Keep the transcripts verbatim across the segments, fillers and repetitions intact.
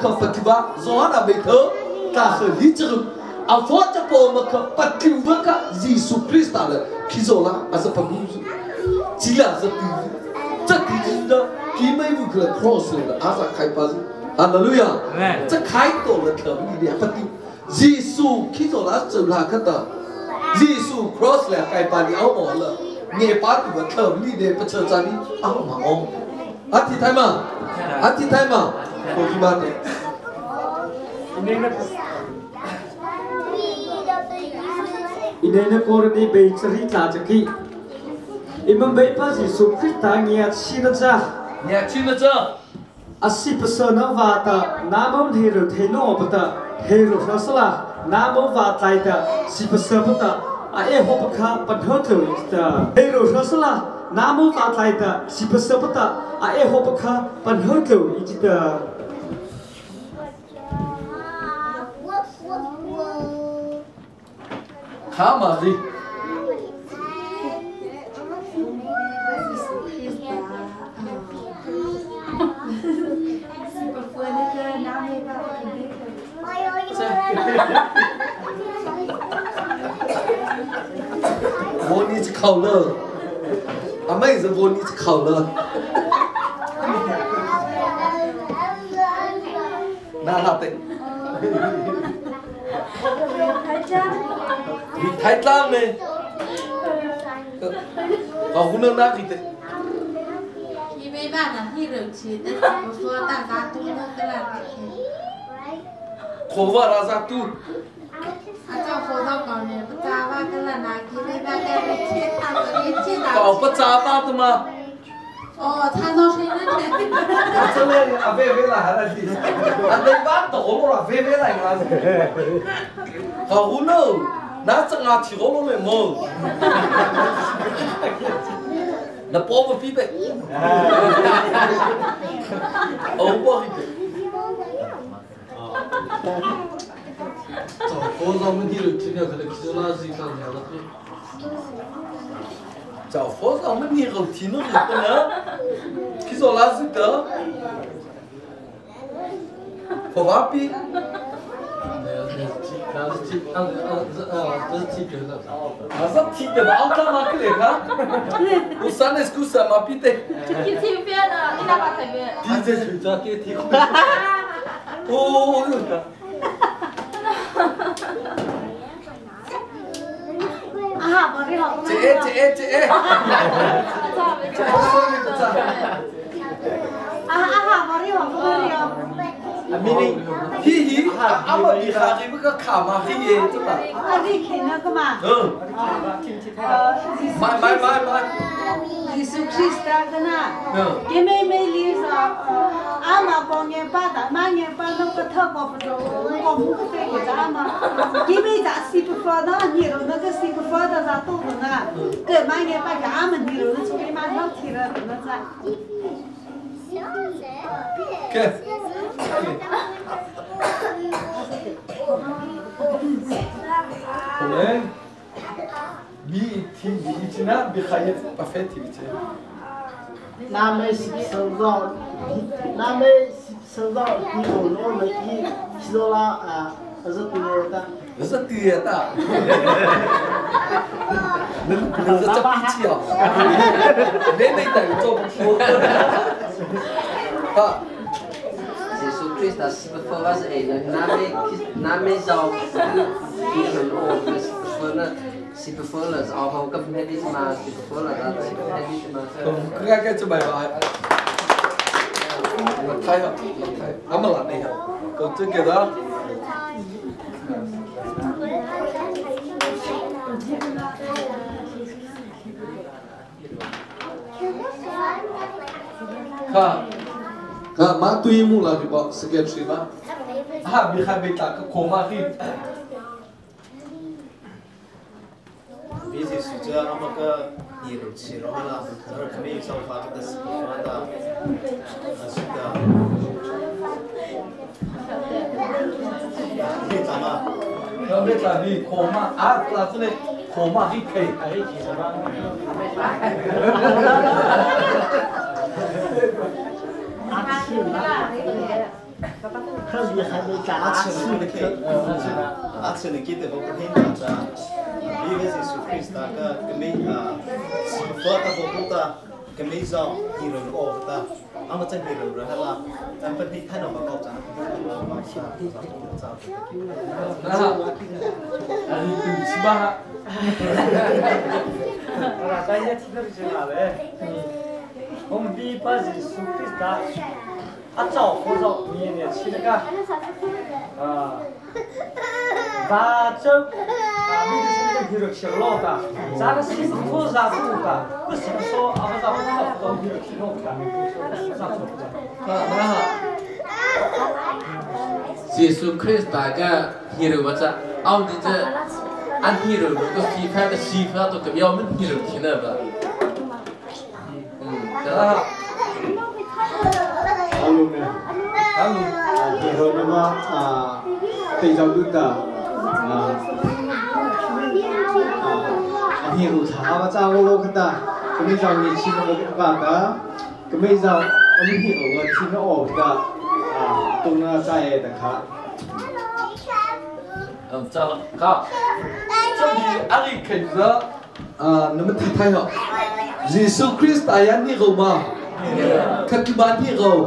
khờ Phật vạ gió là bị thớ cả khởi lý chữ à phó cho bộ mà khờ Phật cứu vớt cả Giêsu Christ là khi rồi là à sẽ phải chỉ là rất tí rất tí đó khi mấy vụ khởi cross là à sẽ khai phá Hallelujah chắc khai tổ là khởi đi để Phật cứu Giêsu khi rồi là trở lại cái tờ Giêsu cross là khai phá đi áo mỏ là nghe bác thì vẫn khởi đi để bắt chờ ra đi áo mỏ ông à thì thay mà à thì thay mà cô đi bạn này Inena korani be cerita ceki. Imam be pas Yesus Kristus ngia chinaja. Ngia chinaja. Asi persona vata namo hero theno pata hero rasala namo vata ita si persona a e hopakha padhoto ita hero rasala namo vata ita si persona a e hopakha padhoto ita. Khá mà gì? Vô ní chỉ khẩu lơ. À mấy giờ vô ní chỉ khẩu lơ. Đã học đấy. Vì thái trang này còn cũng nâng đá thì thế thì mấy bạn là khi được chỉ tất cả một số ta ra tu nó cái là khổ vợ ra ra tu à cho phổ thông còn này bất cha ba cái là này khi mấy bạn cái bị chết ta có đi chết ta cậu bất cha ba thôi mà ồ tha do sinh nó thế cho nên à về về là là gì anh đây bác tổ mà là về về này là cậu cũng đâu 나 정아 티고로네 뭐. 나 뽑아 비베. 어 뽑아 비베. 저 고소문 뒤를 뒤에 그래 기존하지 있잖아. 자 고소문 뒤를 뒤는 있거나 기존하지 더. 고바비.那是踢，啊啊这啊这是踢别的，啊是踢别的，奥特曼克雷卡，我三年 scusa ma pite， 踢踢别的，你那把踢别， 踢这球咋给踢过？哦，有的。 啊，我这老公。 这这这。 啊啊，我这老公这个。 Mini, hi hi, apa bisa kita ke kamar hi itu tak? Ada kena ke mana? Hmm. Mai mai mai mai. Yesus Kristus kena. Kami meli sa, ama panggil pada, manggil pada kita kau perlu, kau bukan kita ama. Kami tak siapa pada, ni orang nak siapa pada satu mana. Ke manggil pada ama ni orang cuma mana kira mana saja. Okay. Kemudian bi ti bi tina bi khayat pafet ti ti. Nama sebab nama sebab ni orang lagi siapa ah azat ni ta. Azat ni ta. Nên nên rất chấp chi à. Nên đây tại cho một số. Ha. Jesus Kristus before us a name name giàu khi mình ổn before nó si before là ao không cấp hết đi mà si before là ra si cấp hết đi mà cứ nghe cái cho bài bài là thay hả là thay ấm mà làm này hả còn chưa kịp đó ha ha má tuy mu là bị bỏ secretary mà ha bị khai bị trả cái khổ mà khi vì gì sự cho nó mà cái nhiều chuyện đó là rồi cái này sau phát cái sự mà ta sự ta đi làm à không biết là vì khổ mà à là cái này khổ mà khi kể ấy chỉ là ba Hãy subscribe cho kênh Ghiền Mì Gõ để không bỏ lỡ những video hấp dẫn. 可厉害的家阿吃吃的可以，阿吃的记得我不听他的，因为是属于是那个跟没啊，是佛的佛不的，跟没造一人哦的，阿么真一人了哈啦，咱分配看到嘛高涨， 那อันนี้ตื่นใช่ป่ะ Rasanya tidak jelas eh. Om di pagi sukses dah. Acau kosong ni ni cina kan. Ah. Baca kami di sini hidup selalu kan. Cara sih semua satu kan. Bersama so apa satu satu hidup selalu kan. Satu kan. นะฮะเยซูคริสต์ตายก็ฮีโร่ว่าจะเอาดิจะอันฮีโร่ก็สีแค่แต่สีแค่ตัวกับยอมมันฮีโร่ที่นั่นแบบอืมแต่ละ Alum ni. Alum. Hero nama ah Tejau Duta. Ah. Ah hero apa cakap lo kata. Kami jauh ni Cina bukan kata. Kami jauh kami hero bukan Cina oh kita. Ah tunggu saya dekat. 嗯，这了，好，这里阿里开始啊，那么提太好，耶稣基督爱你个嘛，看你把你个，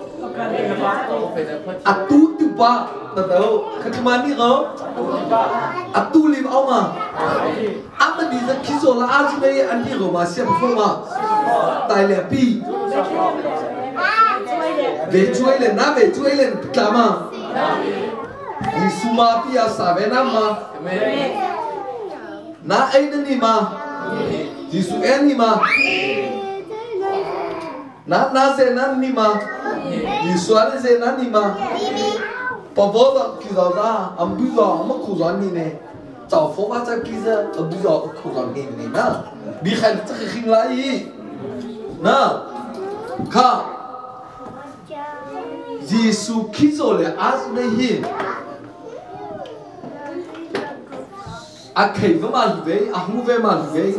啊都对吧？那都看你把你个，啊都里奥嘛，阿们你这基础了，阿是那安你个嘛，先不嘛，带两笔，别追了，那别追了，干嘛？ Yesus mati ya sabena ma, na ini ma, Yesus ini ma, na na zena ni ma, Yesus ada zena ni ma, pavoda kita dah ambil am kuzan ni ne, jauh fokus aja kita ambil kuzan ni ni na, biar kita kering lagi, na, kah, Yesus kita le asal ni. A kể với mà về, à không về mà về,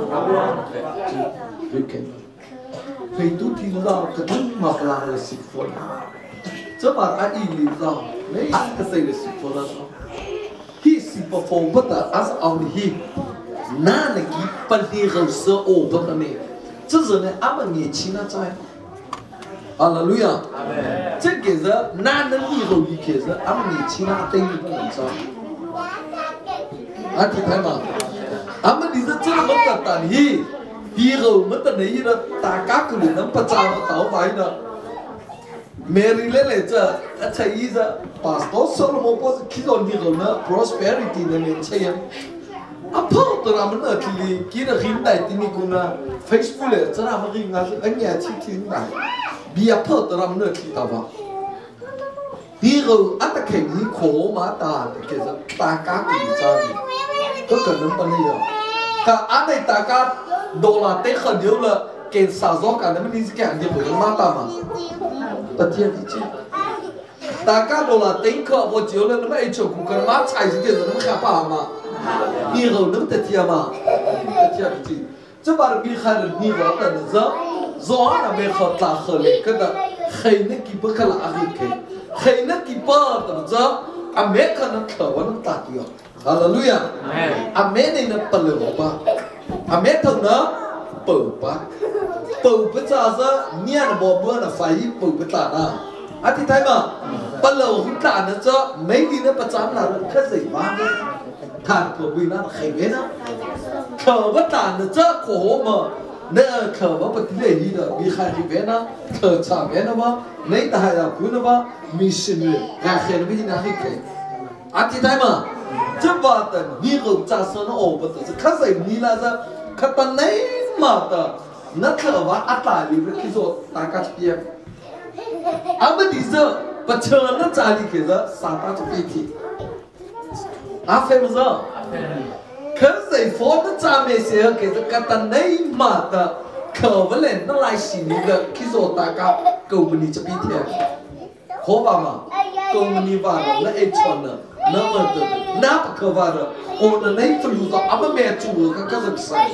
về kể, về tu thì ra cái thứ mà phải là sự phật, chứ mà anh đi ra, mấy anh cái gì là sự phật là sao? Khi sự phật phong bất là anh ông đi, na là cái bản địa hậu sơ ô bất là này, chứ giờ này anh mà nghe chi na trái, Hallelujah, chứ cái giờ na nó đi hậu đi cái giờ anh nghe chi na tên như vậy làm sao? Anh thấy mà, anh mới đi ra chơi mất tất cả đi, đi rồi mất tất này đó, ta cá cái này nó bắt chào nó tao vậy đó, Mary lên lại chơi, anh thấy gì ra, Pastor Solomon có khi còn đi rồi nữa, prosperity này mình chơi em, anh bảo tôi làm cái này thì khi nó hiện đại thì mình cũng là Facebook này, cho nên mình nghe anh nghe chi chi này, bây giờ bảo tôi làm cái này thì tao vào. Đi rồi anh ta khen gì khổ mà ta cái gì ta cá cũng chơi, có cần nó bao nhiêu? Cả anh này ta cá đô la tệ khẩn nhiều là cái sản xuất cả nó mới đi cái hàng gì của nó mà ta mà, tất nhiên thì chứ. Ta cá đô la tệ khẩn vô chiếu là nó mới chịu cũng cần mà chạy gì cái nó mới khá mà, đi rồi nó tất nhiên mà, tất nhiên thì chứ. Chứ bạn đi khai được đi rồi là nó gió, gió là bên khẩn ta khẩn lên cái đó, khai nó kịp bớt cái là ăn cái. Khi nó kịp bớt được chưa? America nó khởi vào nó tạt được. Hallelujah. America này nó bật lửa ba. America nó bự ba. Bự bây giờ giờ nghe là bỏ bữa là phải bự bây giờ na. À thì thấy mà bật lửa cũng tạt nó chứ. Mấy đi nó bật chán là nó cái gì ba. Thằng của mình nó khởi về nó. Khởi bất tạt nó chứ khổ mà. Nè khởi vào bật lửa gì đó. Vì khai thì về nó. Khởi trả về nó mà. Mấy ta hay là cứ nó mà. Missionary, ngài khen với những người khen, anh chị thấy mà, chứ bà ta như gồm cha sơn nó ổn bật tự khá dày như là ra, khá ta nấy mà ta, nó thở và át lại vì cái rồi ta cắt bia, anh mới đi giờ, và chờ nó trả đi kia giờ, sao ta cho biết thì, anh phải bây giờ, khá dày phó nó trả mẹ xe kia giờ khá ta nấy mà ta, khờ với lên nó lại xỉ đi được, khi rồi ta cắt cầu mình đi cho biết thì. Khó vào mà, công mình đi vào rồi, nó ế chọn nữa, nó mở được, nó bắt cơ vào rồi, ồ nó nấy phải lùi ra, ám mẹ chủ rồi, các cái giật sai.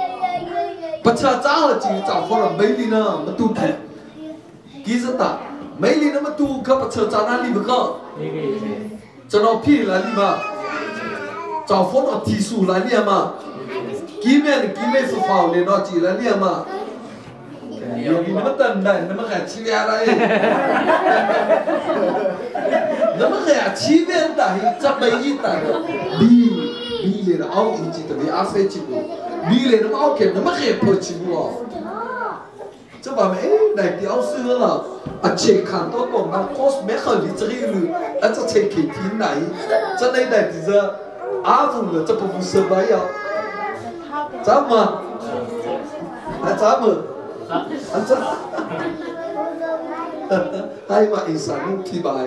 Bắt cha cha là chỉ trả phó làm bấy đi nữa, mà tu thể. Ký rất ta, mấy ly nó mà tu các bạn chờ chán ăn đi với cơ cho nó phi là đi mà cho phốt nó thì sù là đi mà kí mẹ này kí mẹ phụ phào này nó chỉ là đi mà nhiều khi nó mất tần này nó mất cả chi về đây nó mất cả chi về đây chắc mấy ít tại đi đi lên nó ao gì chỉ tại vì áo phải chịu đi lên nó ao kẹp nó mất kẹp phải chịu à chứ bà mẹ này thì áo xưa là à chế khăn tôi còn đang post mấy khởi đi chơi rồi à chắc chế kỳ thiên này cho nên này thì giờ áo vùng là chắc không sơ bấy à chắc mà à chắc mà anh chắc hay mà ý sáng khi bài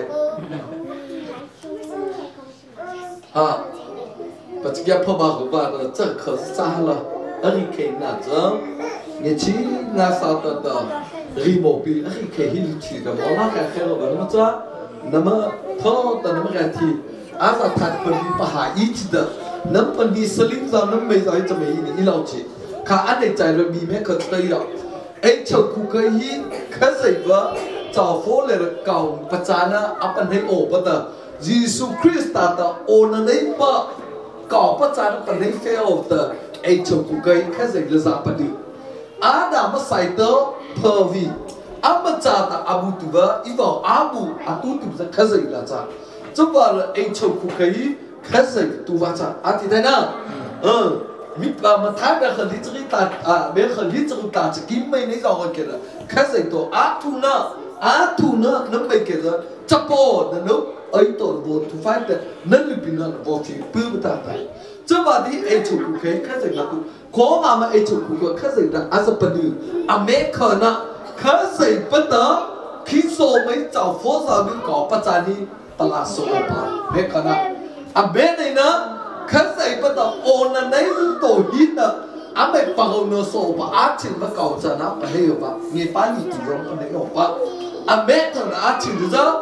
à và chỉ có phô bạc của bạn là chắc khó xa là ở đây cái nào chứ nghe chỉ là sao đó đó remote ở đây cái hình chỉ là món ăn cái cái rồi nó chứ nó mà thô đó nó mà cái thì à sao thật phần đi bà hải ít đó nó phần đi slim ra nó mấy giờ cho mấy này lâu chứ cả anh này chạy rồi bị mấy cái tới đó ấy cho cụ cái hi cái gì vậy cho phố là cầu bắt cha nó áp anh hay ổ bắt đầu Jesus Christ ta ta ôn này ba cầu bắt cha nó anh hay fail ta ấy cho cụ cái cái gì là sao bắt đi ada mà sai tớ pervi ama cha ta abu tu va ivo abu atu tu cái gì là cha cho vào là ấy cho cụ cái cái gì tu va cha à thì thế nào ờ mi ba mà thái bé khởi lý ta à bé khởi lý ta chỉ kiếm mấy này rồi kìa cái gì tổ á thu nợ á thu nợ nó mấy kìa rồi chấp bộ nó ấy tổ bộ thu phải được nó lưu bình nó bộ phim bự bự ta này chứ mà đi ấy chụp cái cái gì là tu có mà mà ấy chụp cái cái gì là à sắp bự à mấy khởi nợ cái gì bắt đầu khi số mấy cháu phố ra mình có bắt ra đi tao là số ba mấy khởi nợ à mấy này nữa cái gì bắt đầu ôn là đấy tổ hít đó à mấy bao nhiêu số mà á chừng mà cầu cho nó phải hiểu吧nghe bán gì chủ động cái này吧à mấy thằng á chừng đó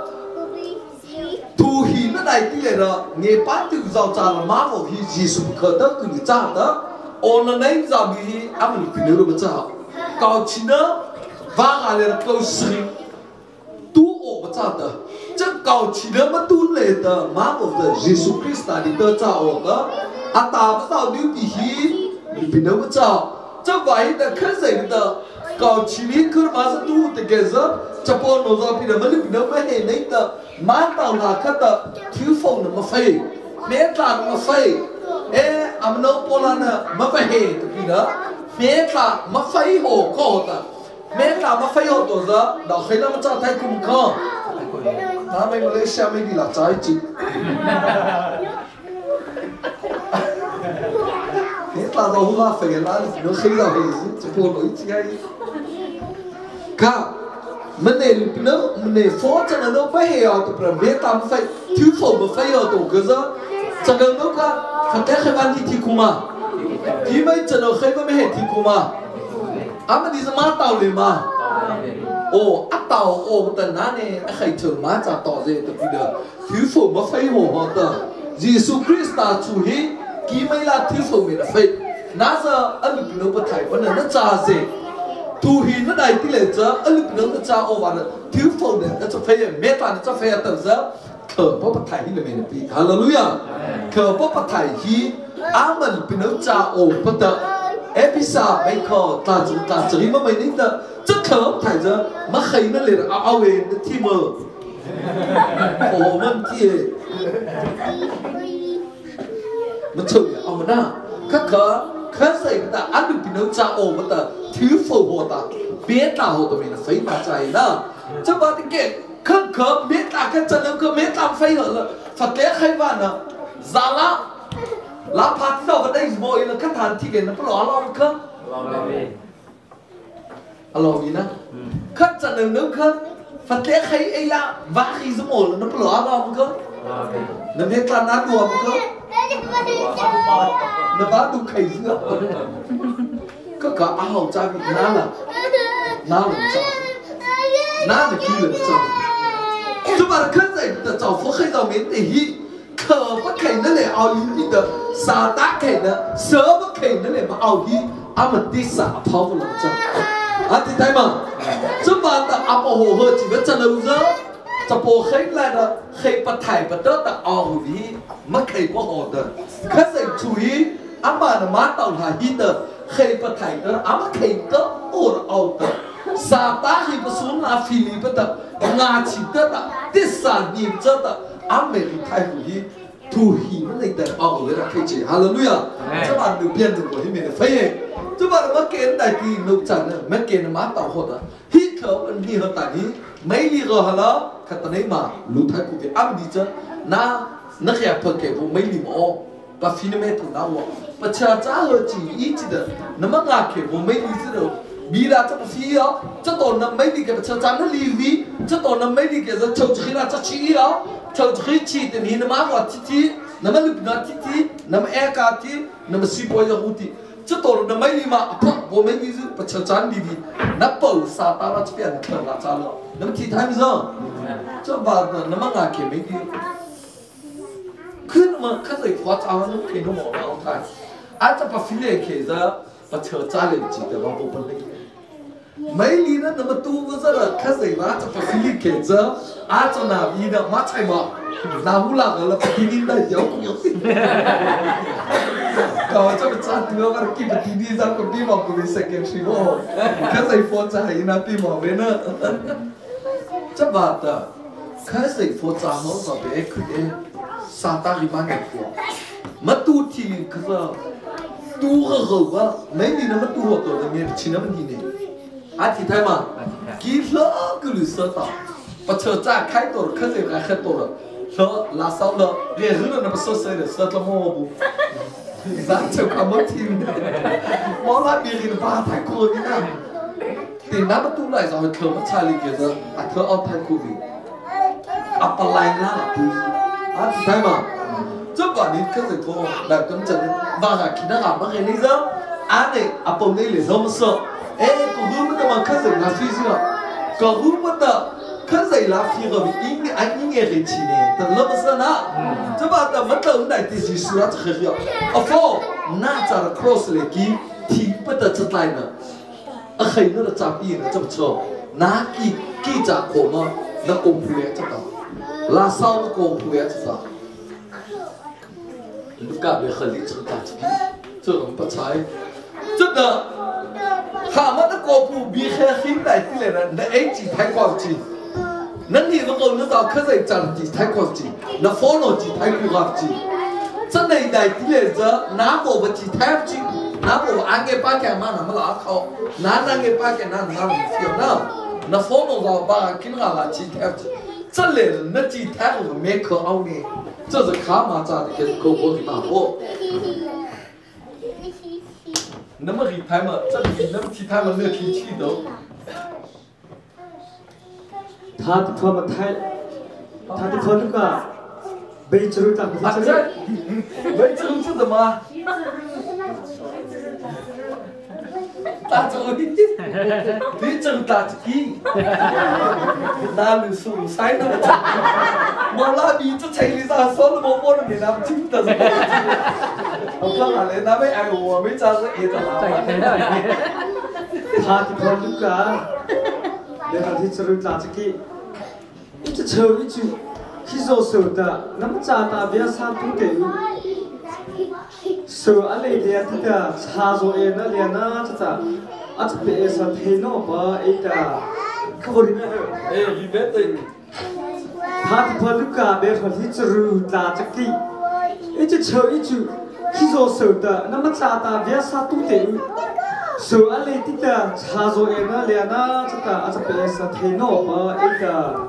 tu hít nó này tí này đó nghe bán từ giàu trả là má vào hít gì sụp khởi đó cứ đi trả đó ôn là đấy giờ bị à mình phải nhớ được mà trả cầu chỉ nó vang à là cầu sĩ tu ổ mà trả đó chắc cầu chỉ nó mà tu lệ đó má vào đó Jesus Christ đi đó trả ổ đó à ta bắt đầu đi bị hít bị nó mà trả chắc vậy là cái gì đó cầu chỉ biết cứ mà sao tu thì cái gì chắc bọn nó ra bị nó mà bị nó mà hệ này đó má tao là cái đó thiếu phong nó mà phê mẹ ta nó mà phê ê am nó pola nó mà phải hệ thì bị đó mẹ ta mà phê hồ cổ đó mẹ ta mà phê hồ đó đó đó khi nó mà trả thay cùng không ta mới Malaysia mới đi là trái chứ hết là đâu là phải là nó khi nào thì chỉ buồn nói chứ hay cả mình này nó mình này phó cho nó nó phải hiểu từ phần biết tam phải thiếu phổ mà phải hiểu từ cái đó chẳng cần nó cả phải cái khai văn thì cũng mà thì mấy cho nó khai văn mới hết thì cũng mà à mà đi ra má tàu liền mà ồ áp tàu ồ tận ná này khai trường má trả tỏ gì từ bây giờ thiếu phổ mà phải hiểu họ tờ Jesus Christ ta chủ hi kí mấy là thiếu phổ mình là phải nãy giờ anh bị nó bắt thải vấn đề nó trả gì thu hi nó đầy tí lệ giờ anh bị nó trả ô vào thiếu phổ này nó cho phải mẹ ta nó cho phải từ giờ khờ bố bắt thải là mình bị hallelujah khờ bố bắt thải hi á mình bị nó trả ô bắt tờ episode mấy khờ ta chúng ta chỉ mà mình nín tờ chắc khờ bắt thải giờ mà khi nó liền áo áo về nó thi mờ ồ mình thi nó chơi ông mà na các khờ các gì người ta ăn được bị nấu cha ồ mà ta thiếu phụ hồ ta biết ta hồ ta mình là phải mà chạy đó chứ bao tiếng kệ các khờ biết ta cái chân nó cứ biết ta phải hở là phật lẽ khai văn à giả lá lá phạt đâu vào đây rồi là các thằng thì cái nó có lo lo không lo gì nữa các chân nó nước không phật lẽ khai ấy là vác khi giống ổ là nó có lo lo không nó biết ta nát đùa không nó bán đủ khay dưa có cả áo trai bị ná là ná là sao ná là kia là sao chúng ta khơi dậy từ cháu phố khay giàu miến để hi khờ bắt khay nó lại áo yếm đi được xà tá khay nó sớ bắt khay nó lại mà áo hi áo mà tí xả pháo vào lòng chân 啊，你睇嘛，这把的阿婆和和几个真的是，这波黑来的黑不太不得的奥利，没黑不好的，可是处于阿妈的马到他一的黑不太的，阿妈黑的我的奥的。撒旦黑不苏拿菲律宾的，拿起的的，第三年这的，阿美的太古一，土黑那的奥的可以接，哈利路亚，这把路边的我里面的飞耶，这把我给带地路站的，没给你马到货的，黑头你和大你，没理个好了，看到你嘛，路太古的阿美这，那那些不给不没理么？把菲律宾土拿我，把车扎和几一级的，那么俺给不没理这个。米拉这不需要，这多能没理给车站的利益，这多能没理给这抽起来这需要，抽起起的你那么我提提，那么你不拿提提，那么爱家提，那么西伯要胡提，这多能没理嘛？不，我们就是把车站利益，那包啥到了这边可拉扎了，那么提他们上，这把那么俺给没理，可那么可是发展那么可能冇老太，啊这把菲律宾着把车站里记得我不本来。没理呢，那么多个这个，可是嘛，这不是你给着，啊，这哪里的马菜嘛，哪乌拉个了，不听你的有有。搞这个站多，我基本听你讲个比毛不会谁跟谁哦，可是佛在那比毛没呢，这把的，可是佛在好少别去的，三大一万个佛，没多听，可是多个好啊，没你那么多好多的，你听那么听呢？啊，听台嘛，几了个绿色的，把车站开多了，可是还开多了，说拉少了，连人都那么说谁的，说他么不？咱就看没听的，毛那别人把太过的呢，对那么多来说，可不差里给着，啊，可奥太过的，啊，不来那不是，啊，听台嘛，这把你可是多，来跟着的，把他看到俺们给你说，俺的啊不那里怎么说？哎，个户们的嘛，可是那谁是个？个户们的，可是那飞个应该按应该很起呢，但那不是那，这把的没到那的是说这个要，啊否，那咋的 cross 来给听不得出来呢？啊，很多的诈骗呢，这么错，那给给咋可嘛？那公仆也知道，拉少的公仆也知道，你干别很理智打击，这种不才，真的。他们的国父比还很来的来了，那埃及太高级，那你如果那到可是讲的太高级，那法老级太高级，真的来的来着，哪个不级太级，哪个安个八件嘛那么拉靠，哪那个八件那那没有那，那法老老把跟俺拉级太级，这来那级太个没可好呢，这是卡马扎的跟国父的马货。那么一台嘛，这里那么其他嘛没有提起都。 他的他们太，他的他那个被植入到不是这个， 被植入是什么？打这个，你真打这个，哪里是晒那么长？我那比这城里上说了么我都没那么听得是。我看下来，那边哎，我没咋子一直拿。 他的他那个，那他的植入到这个，一直抽一句，去做手的，那么咋打别啥都得。手阿里连他的插座哎那连那这个，啊这边是天脑把一个，可不里面哎，里面的。 他的他那个别他的植入到这个，一直抽一句。去做手的，那么咋打别啥都得，手阿里的插座哎那连那这个啊这边是天脑把一个，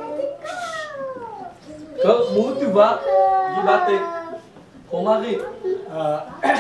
可木头吧，一把的，我妈的， 呃，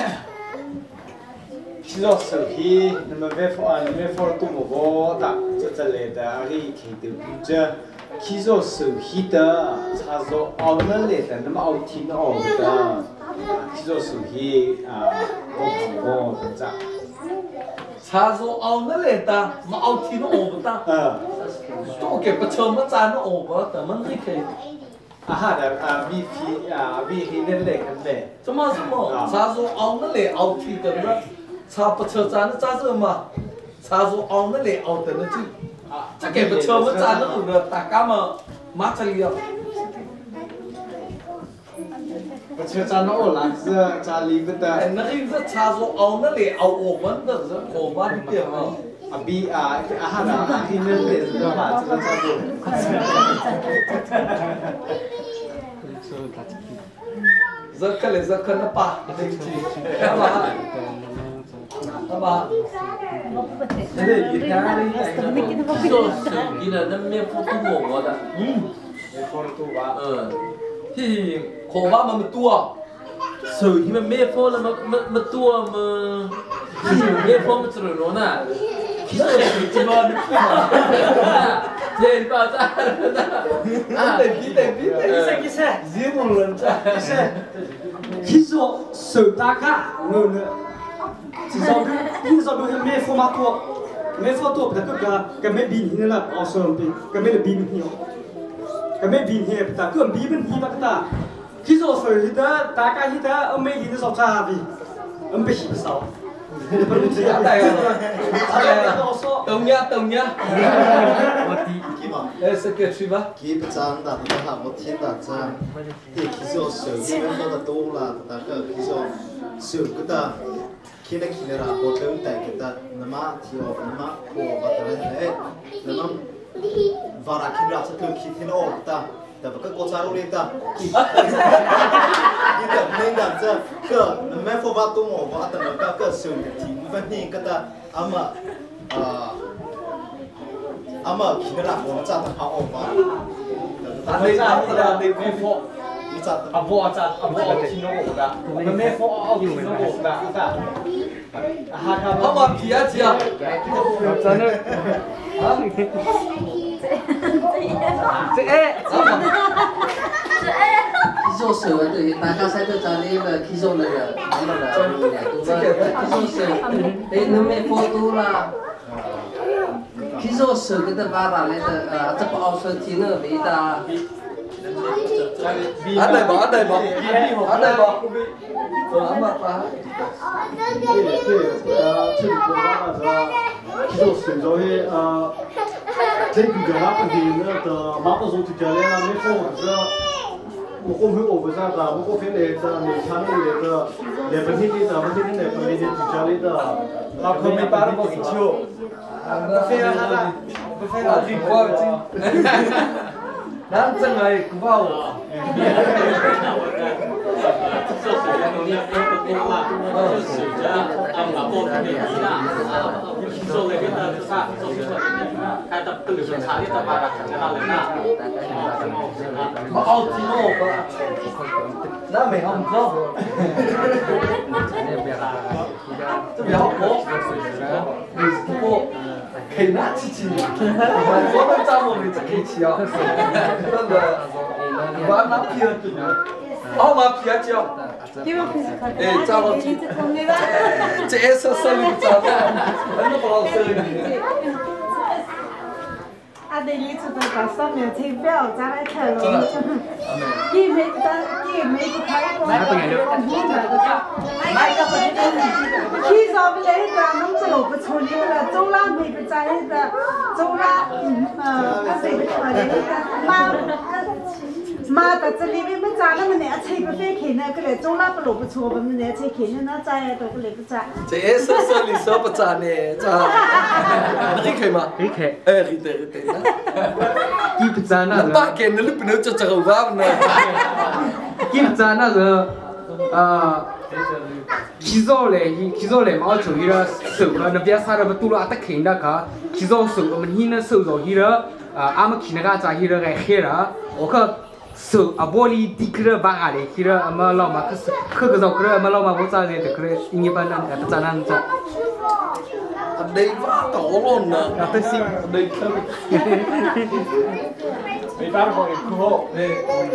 去做手皮，那么外方啊，外方都没包的，这这来的阿里看到这。去做手皮的，插座熬那来的，那么熬天的熬的，去做手皮啊，我看我怎么插座熬那来的，么熬天的熬不到。 嗯。 多给不错，么咱的熬不，怎么你可以？ 啊哈的啊，米皮啊，米皮那来看的。 怎么什么？插座熬那来熬天的呢？插不错，咱的咋子嘛？ xa số ông nó lệ ông tới nó chứ chắc kể một chờ mất ra nó cũng được ta cá mà mát cho liều và chưa cha nó là giờ cha lý với ta nó in rất xa số ông nó lệ ông ổ vẫn được rất khổ quá đi tiền mà à bi à cái à hà là khi nên để cho bạn cho cha buồn rất cái này rất cái nó pa đây chị các bạn các bạn thế thì gì cả đi rồi gì là nó miếng phụ tu ngủ quá đã để con tu ba ờ thì khổ quá mà mình tua sự thì mình miếng phụ là mình mình tua mà thì miếng phụ mình chửi nó nè khi nào thì chỉ mà được thế bao giờ à để biết để biết cái cái xe riêng một lần cha cái xe khi do sự ta cả người nữa chỉ do khi do đối với mẹ format tua mẹ format tua là cái cái mẹ bin như là awesome bin cái mẹ là bin nhiều cái mẹ bin nhiều ta cứ bin bin hi bác ta khi do sự thì ta ta cái thì ta ông mẹ thì nó sao cha vì ông bị sao Tông nhá, tông nhá. Ê, sẽ kể truy bác. Khi bây giờ ta ta học một thiên ta cha thì khi số sự cái bên đó là tu là ta cái khi số sự cái ta khi này khi này là bộ tướng tại cái ta nằm thì ở nằm của và ta này nằm và ra khi ra sẽ thường khi thế nào ta ta phải có cha luôn ta khi ta nên làm cho cái mấy phụ vợ tu ngủ và ta nó cái cái sự thì vẫn như cái ta ama ama khi nó làm một cha ta học ổn mà ta đây là ta đây mẹ phụ à vợ cha à vợ khi nó ngủ đã mẹ phụ ở khi nó ngủ đã ta How about kia chia? cho nên chị ê khi số sửa thì ta cá sai cho cha đi là khi số này là nó là tu ba khi số sửa thì nó mới phụ tu là khi số sửa cái ta ba ra lên là tập ao sửa thì nó bị ta Ăn đây bỏ, ăn đây bỏ, ăn đây bỏ. Rồi ăn bạc phá. 对对，呃，这里的话呢，其实我选择的呃，这个的话，本地呢的马不松就叫来了，没放或者我公会我不知道的，我公会来的，你看那来的，来本地的，本地的来本地的就叫来的，那可没办法给求，不非要他的，不非要你过去。 Đang chân này cũng vào. Mà ông thì nó cả. Đã mày không có. Tôi bị học bố. Vì bố kể nát chi chi. Mà có bên trong một mình chắc kể chi à. Nên là quá nát kia. Ông mà kia chưa? Ê, chào nó chị. Chị em sơ sơ đi chào nó. Anh nó bảo sơ đi. À đây lý cho tôi có xong nhiều thì béo ra lại thở rồi. Khi mấy ta khi mấy cái thấy có con hút rồi có cho. Ai có phải khi giờ bây lấy ta nó sẽ lột cái chuồn đi là châu la mấy cái trái là châu la cái gì cái mà đấy mà màแต่จะรีบไม่จ่ายแล้วมันเนี่ยใช้ไปเฟ้เขียนเนี่ยก็เลยจ้องรับประหลบประชัวมันเนี่ยใช้เขียนเนี่ยน่าใจตัวก็เลยประจ่าย Chị em sơ sơ lý sơ bất trả nè. Chà. Nó thích khởi mà. Thích khởi. Ê, thích khởi, thích khởi. Khi bây giờ nó Nó ba kê nó lúc nó cho trả gầu vào nè. Khi bây giờ nó rồi khi do này khi do này mà chủ yếu là sử nó biết sao là tu là tất cả đó cả khi do sử mình hi nó sử rồi hi đó à mà khi nó ra hi đó cái khi đó ok sử à bố đi đi cái bác à đấy khi đó mà lo mà cái cái cái dòng cái mà lo mà bố ra thì cái ý ban năng cái ta năng cho Ở đây vã tổ luôn nè. à tôi xin Ở đây không. mấy bác gọi là cô Nè.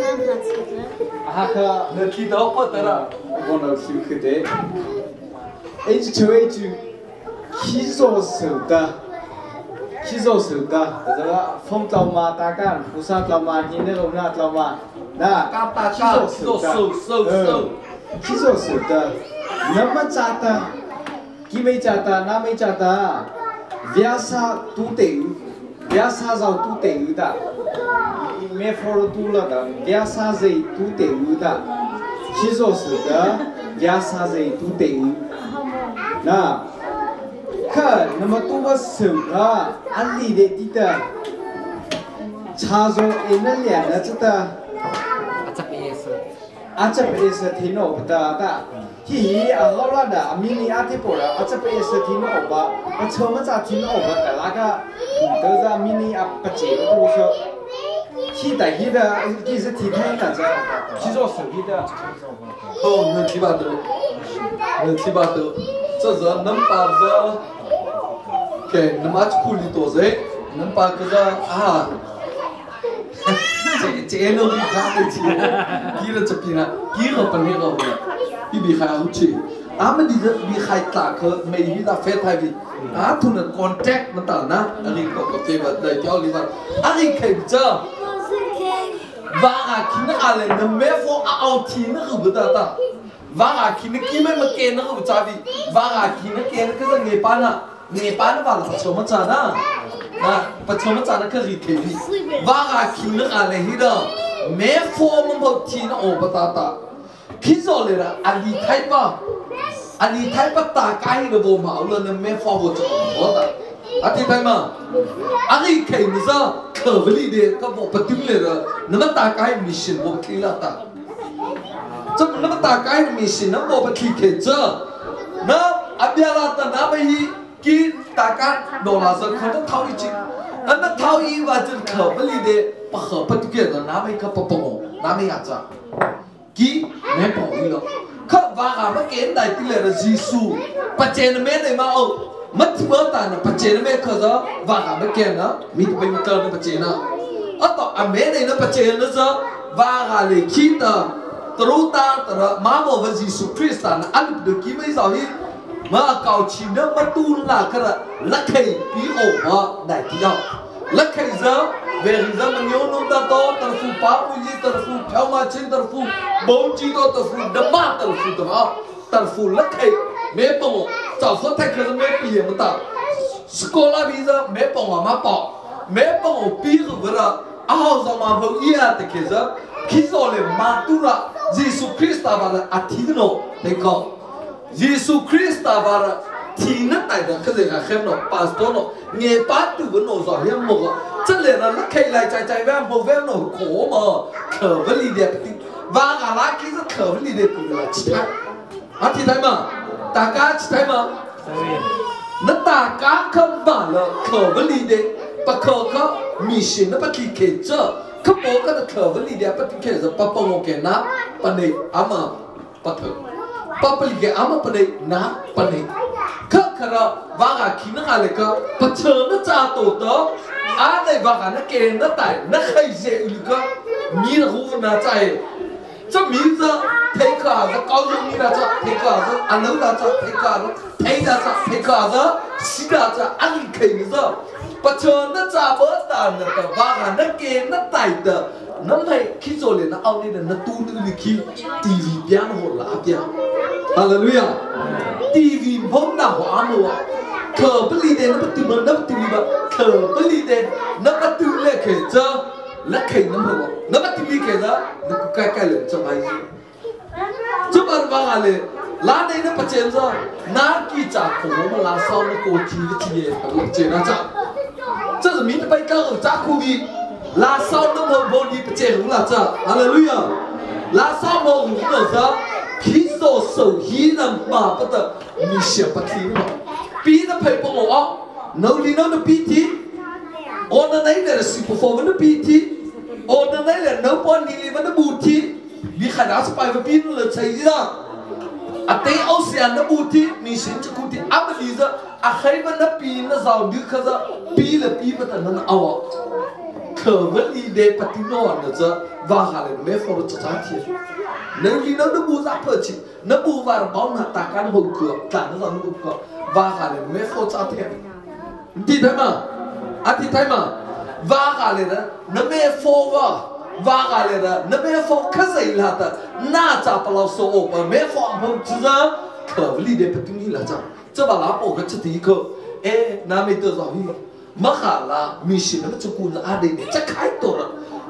à ha Nè khi đó có tới là. con nào chịu cái đấy ấy chứ chơi chứ khi do sử ta khi do sử ta giờ phong trào mà ta can phù sa trào mà nhìn thấy không na trào mà na Ca ta ca. Sâu sâu sâu sâu. khi do sử ta nắm mắt cha ta khi mấy cha ta na mấy cha ta biasa tu teu biasa zau tu teu da me for tu la da biasa zai tu teu da hizo se da biasa zai tu teu na ka nama tu ba se ga ali de ti da cha zo ena lia na cha da acap es acap es thino da da hi a hola da mini ate pora acap es thino ba a choma cha thino ba da la ga de za mini a pa che tu so hi da hi da ki se thi thai da za ki zo se hi da 哦，能提拔得，能提拔得，这是能把这给能把苦力多些，能把这个啊，这这能比他的钱，给了这边啊，给了本地个回来，比比还好吃。啊，们这比还大个，没比他费太比。啊，ทุน contact มันต่างนะอันนี้ก็ก็เป็นแบบได้เจ้าลิวันอันนี้เคยเจอว่าคิดอะไรนั่นไม่พอเอาทีนั่นคือบุตรตาว่าคิดกี่ไม่มาเกณฑ์นั่นคือจ่าบีว่าคิดเกณฑ์ก็จะเงียบปานะเงียบปานะว่าเราประชมจ่านะนะประชมจ่านั่นคือรีเคบีว่าคิดอะไรฮิดาไม่พอมันพอทีนั่นโอ้บุตรตาคิดจะเลยนะอันนี้ไทยป่ะอันนี้ไทยป่ะตาใกล้ระบบมาเอาเลยนั่นไม่พอบุตรโอ้ตาอันที่ไทยมาอันนี้เคยมิซะเคยวิลีเดก็บอกปฏิบัติเลยนั่นมันตาใกล้มิชชั่นบอกที่ละตาจะมันนั่นมันตาใกล้มิชชั่นนั่นบอกปฏิบัติเจอนะอับยาลาตาน้าไปฮีกินตาใกล้โดนลาซะเขาต้องเท่าอีจริงอันนั้นเท่าอีว่าจะเคยวิลีเดปะเคยปฏิบัติน้าไม่เคยปะปงน้าไม่อยากจะกี่ไม่ปองอีหรอกเขาว่ากันว่าเกณฑ์ใดที่เลยยิสูปัจเจนเมนเลยมาเอามัดเมื่อตานะปัจเจนเมนเขาจะว่ากันว่าเกณฑ์นะมีไปมีเกินปัจเจนะอ่ะต่ออเมนเลยนะปัจเจนนะจะว่ากันเลยคิดอ่ะตรูตาตระมาบอกว่ายิสูคริสต์นะอันเดียวกี่ไม่สาวที่มาเก่าชินมาตูนละก็ละลักใครปีโอมาได้ที่เอาลักใครจะเวริซามันโยนนุ่งตาโตตระฟูป้าอุจิตระฟูเจ้ามาชินตระฟูบงจีโตตระฟูดมาตระฟูดมาตระฟูลักใครไม่ปงเจ้าคนไทยคือไม่เปลี่ยนมันตาสกอลาบีซาไม่ปงว่ามาปอกไม่ปงปีกเวลาอ้าวจะมาบอกยี่ห้อตะเกียบคิดว่าเลยมาตุระยิสุคริสต์บาร์อาทิตย์โนเด็กก็ยิสุคริสต์บาร์ทีนั้นแต่เด็กก็จะแค่โนพาสโตโนเงี้ยป้าตัวโนสอยยังมองจะเลยนะลักใครไล่ใจใจแวมโบแวมโนโขมาเขวลีเดียติว่าอะไรคิดว่าเขวลีเดียติละชิตาอาทิตย์ไหนมาตากาชิตามานั่นตากาคำบ้าละเขวลีเดียปะเขวก็มีสิ่งนั้นปะที่เขจเจอเขาบอกก็จะเขวลีเดียปะที่เขจปะปงโอเคนะปะเนี่ยอามาปะเถอะปะปลีเกอามาปะเนี่ยนะปะเนี่ยข้าขระว่าคิดนักอะไรก็ปะเชิญนักจ่าโตโตอะไรว่ากันนักเกณฑ์นักไต่นักใครเสียอุลก็มีนักหูนักใจจะมีจะเทคาจะเกาหลีมีนักจะเทคาจะอันนั้นนักจะเทคาจะเทนักจะเทคาจะสินักจะอันนี้ใครจะปะเชิญนักจ่าเบิร์ตานนักว่ากันนักเกณฑ์นักไต่เด้อนั่นให้คิดโจเลยนะเอาเนี่ยนักตูนนึกคิดทีวีเปียโนหัวละเปียฮาเลลูยาทีวีผมน่ะหัวมัวเขอปลีเดนนับตีมันนับตีมันเขอปลีเดนนับตีเล็กเขจและเขนับหัวนับตีเขจนับใกล้ๆเลยจะไม่ใช่จะมาว่าอะไรลาในนับปัจเจนจะนักกีฬาของมันลาซ้อมนักโกจีวิธีตัวเจนะจ๊ะจะจะมีไปก็จากคูดีลาซ้อมนักบอลบอลดีปัจเจนของเราจ๊ะฮาเลลูยาลาซ้อมบอลของเราจ๊ะคิดโซโซฮีนัมมาปะตะมีเสียปะทีมั้งปีนั้นไปปงอ๋อน้องลีน้องนับปีทีโอ้นั่นไหนเลยสิบฟอร์วันนับปีทีโอ้นั่นไหนเลยน้องปอนนี่วันนับบูทีมีขนาดสไปร์ปีนั่นเลยใช่ไหมอาเตอเซียนนับบูทีมีสิ่งจะคุยที่อับลีซ่าอาใครวันนับปีนั่นสาวดึกข้าจะปีละปีมันแต่นั่นเอาเขวันลีเดปฏิโนนนะจ๊ะว่าอะไรไม่ฟอร์จะจ้าทีนั่นลีน้องนับบูจะเปิดชีนับบูว่าเราบ้านตาการหุ่นเกือบแต่นั่นเรานับบูก็ว่าอะไรไม่ฟอร์จะเทียมที่ไหนมาอาทิตย์ไหนมาว่าอะไรนะนั่นไม่ฟอร์ว่าว่าอะไรนะนั่นไม่ฟอร์ข้าศึกละแต่น่าจะเปล่าโซ่ไม่ฟอร์ผมจะเขวันลีเดปฏิโนนละจ๊ะจะว่าเราบอกกันจะตีก็ 에 남의 또 저기 마카라 미신을 조금 아데네 착하이도라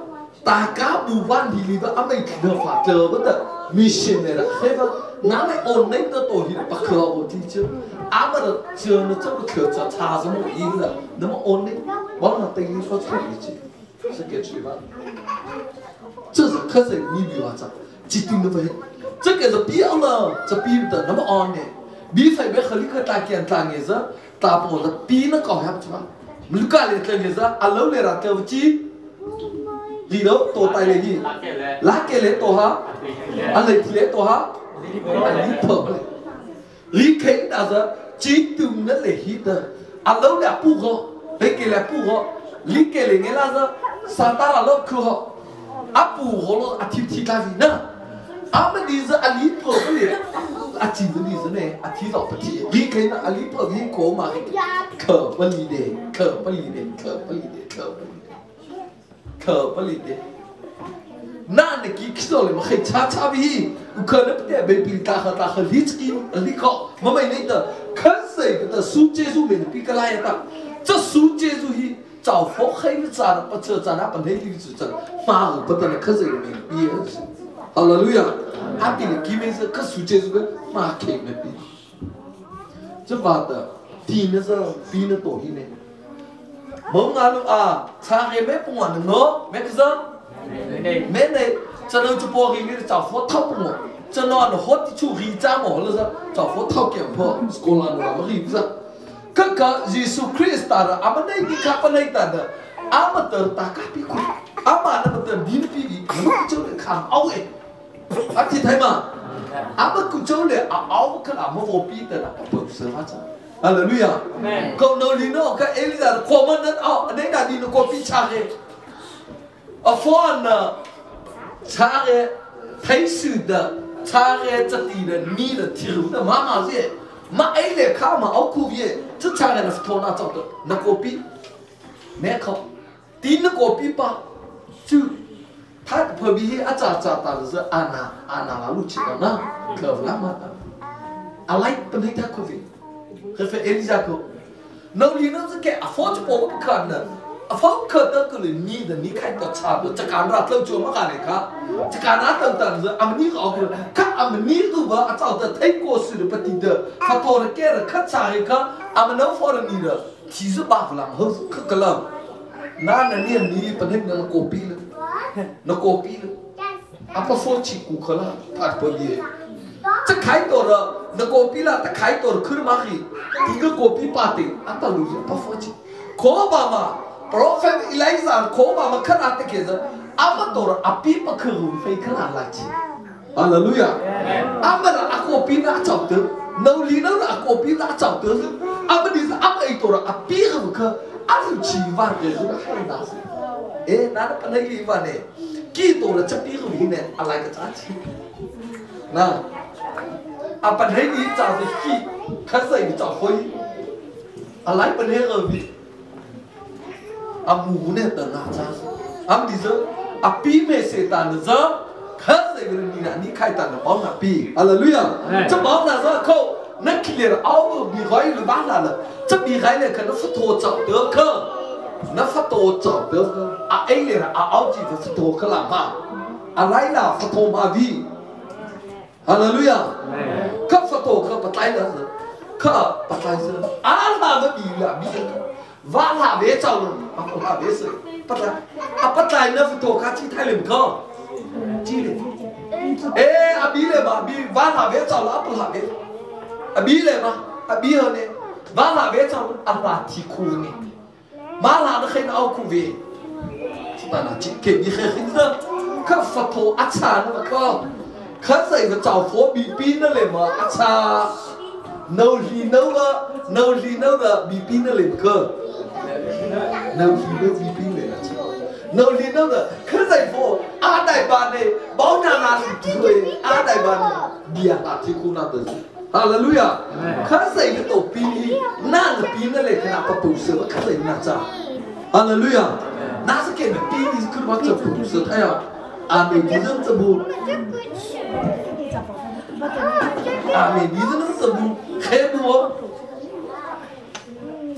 다가 부반 빌리바 아메 기도파 저부터 미신에라 해봐 남의 온라인도 또 이렇게 바꿔보 티저 아무도 저는 저거 그저 차서 뭐 이거다 너무 온라인 뭐나 때문에 소리지 그게 주의봐 这是可是你比我讲，极端的不？这个是别了，这比的那么安呢？比非别和你个大件大件子，大部分比那高下不吧？你干的这件子，阿老来了，对不起，里头多带来的，拉给来多哈，阿来提来多哈，阿你破不了，你看那是极端的来的，阿老来不好，来给来不好，你给来人那是三大阿老可好。 Abu holo aktiviti kami na, ama diza ali po beli, aktiviti diza ne, aktiviti peti. Li kena ali po li ko mari, ke beli de, ke beli de, ke beli de, ke beli de, ke beli de. Na ne ki kisole ma khay cha cha bi, ukana pete baby ta kha ta kha li chi li ko, ma mai ne da, kan sai da su jesu me bi ka la ya ta, 这su jesu hi 找佛黑咱不这咱那本来就是这马不得了，可是没别是，哈利路亚，阿比的基本是可属这个马开的比，这把的第那是比那多一呢，蒙阿鲁啊，查黑没不完的喏，没个啥，没呢，这能就包给你找佛掏不我，这那那佛的出黑咱么了是找佛掏给我，是过来了，我黑不是。 Kakak Yesus Kristus ada, ama naik di kapan naik ada, ama tertakap ikut, ama ada betul mimpi, ama kucing le kam awe, arti tema, ama kucing le awe kan ama wopi ada, berusaha macam, haleluya. Kau nolino ke Elisa, komandan aw, naik dah nino kopi cari, afwan cari, thấy sự da, cari jadi da, ni da tiru da, mama sih. Mà ấy là khá mà áo khu về chắc chắn là nó thôn nào trong đó nó copy mẹ không tin nó copy ba chứ thay bởi vì anh cha cha ta là ana ana là lúc chỉ đó na cờ lắm mà anh lấy bên đây ta copy cái phải Elisa cô nó đi nó sẽ cái afford cho bố cái cần nữa afford cần đó cứ là ni là ni khai tao cha được chắc chắn là lâu chưa mà cái này cả chắc chắn là tao tao là anh ni họ cái các anh ni cứ vợ anh cháu tao thấy cô sự được bắt đi được phát thô là cái là khát trái cái anh nó phô là ni được chỉ giúp bạc làm hơn khát cái làm na là ni ni bên đây nó copy luôn nó copy luôn anh phải phô chỉ cụ khá là phát bởi vì chắc khai tổ rồi nó copy là ta khai tổ cứ mà khi cái copy party anh ta luôn phải phô chỉ khó bà mà Prophet Elijah khó bà mà khát ăn cái gì ama tổ api mà khử phải khát ăn lại chi Hallelujah ama là aku api đã chọc tới nấu lý nấu là aku api đã chọc tới ama đi ra ama ấy tổ api không khơ ăn chỉ vào cái gì đó hay là gì ê nó nó này gì vào này kí tổ là chấp đi không gì này ăn lại cái chả chi nè à bạn thấy đi chào thì kí khát say thì chào khôi ăn lại bạn thấy rồi vì à mù này tận nào cha am đi giờ api me setan giờ khát say cái này là ni khai tận là bóng api hallelujah chắc bóng là giờ câu nó kia là áo bị gói là bán là là chắc bị gói này cái nó phát thô chậu được cơ nó phát thô chậu được cơ à ấy là áo chỉ phát thô cái làm mà à lấy là phát thô mà vì hallelujah các phát thô các bắt tay là các bắt tay là à là nó bị là bị và là bé cháu rồi à không là bé sợi bắt tay à bắt tay nó phát thô các chi thay liền cơ chi liền ê à bí lên mà bí và là bé cháu là à là bé à bí lên mà à bí hơn này và là bé cháu à là thì khu này mà là nó khi nó ao khu về chúng ta là chỉ kể như khi khi đó các phát thô ác xa nó mà cơ khát dậy và cháu phố bị pin nó lên mà ác xa nấu gì nấu á nấu gì nấu là bị pin nó lên cơ nấu gì nấu bị pin lên nấu gì nấu là khát dậy phố à đại bàn này báo nhà là rồi à đại bàn bia là thì cũng là được hallelujah khát dậy cái tổ pin đi na là pin nó lên cái nào bắt đầu sửa khát dậy na cha hallelujah na sẽ kể về pin đi cứ bắt đầu bắt đầu sửa thay à à mình đi dân tập buồn à mình đi dân tập buồn khé bùa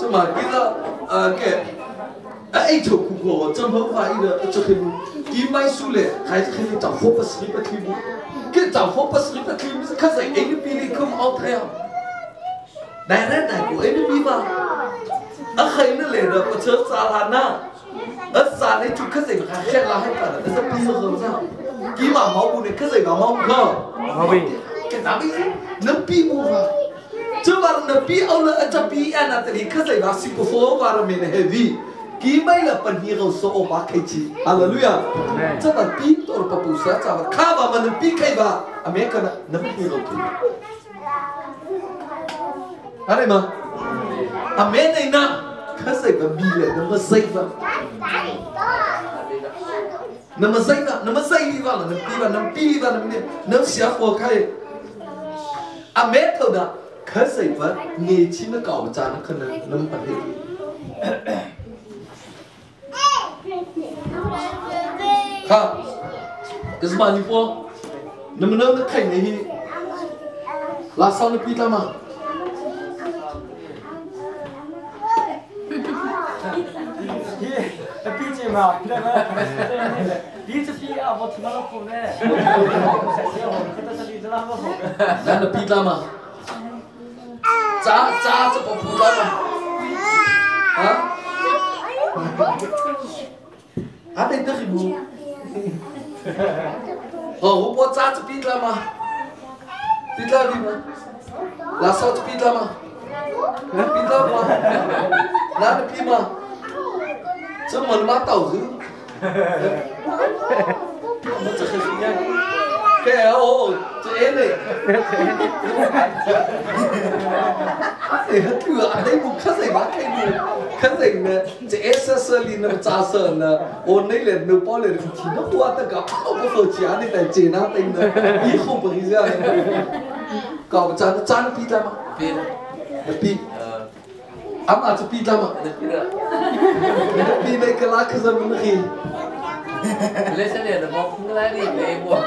mà cái là cái ấy chụp của trong hôm qua là cho cái cái máy số lệ hay cái找货不是不听cái找货不是不听是看谁哎你比你更好睇啊đại đấy đại của em đi vào ở khi nó lệ được có chớ xa là na ở xa này chụp cái gì mà khác là hết cả là nó sẽ đi rồi sao kí mà máu bùn này cái gì mà máu cơ máu bì cái nào biết nó pi mua vào chứ mà nó pi ông là cho pi anh là thì cái gì mà super phố vào là mình heavy kí mấy là phần nhiều số ba cái gì hallelujah chứ mà pi tôi là bù sa sao mà khá mà mình pi cái vào America nó pi rồi anh em mà Amen này nè cái gì mà bi là nó mới xây vào nó mới xây vào nó mới xây đi vào là nó pi vào nó pi đi vào nó nó xé qua cái Amen thôi đó cái gì mà nghe chi nó cào cha nó khăn nó nó bật đi ha cái gì mà như vậy nó mới nó cái này là sao nó pi ra mà 삐지 마. 삐지 삐야 뭐 드나가 보네. 나는 삐다마. 자, 자, 저거 보다마. 아? 안 돼, 저기 뭐. 어, 오빠 자, 저 삐다마. 삐다리마. 라서 저 삐다마. 삐다마. 나는 삐마. chứ mình bắt tàu dữ nó chỉ khi nha cái ô chị em này thì hết cửa ở đây một cái gì bán cái gì cái gì nè chị em sơ sơ đi nó trà sờ nè ôn đấy là nấu bao liền thì nó qua tất cả không có phở chả đi tại chị nó tên nè ý không phải gì ra còn chả nó chả nó pi ra mà pi nó pi ám à cho pi ra mà pi này cái lá cái gì mình khi lấy xe điện nó không lấy đi về mua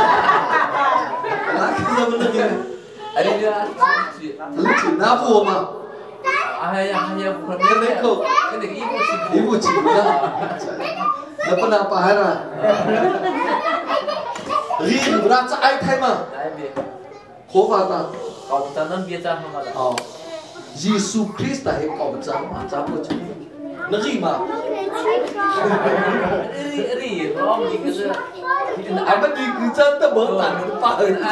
lá cái gì mình khi ở đây là lúc chỉ na vua mà ai ai ai không cái này không cái này ít một chút ít một chút đó nó vẫn là phải ra riêng ra cho ai thay mà đấy biết khó vào ta còn ta nên biết ra không mà ờ Jesus Christ là hệ còn cha mà cha của chúng nó gì mà đi đi không gì cái gì anh bắt đi cứ chân ta bớt tàn nó phá hơn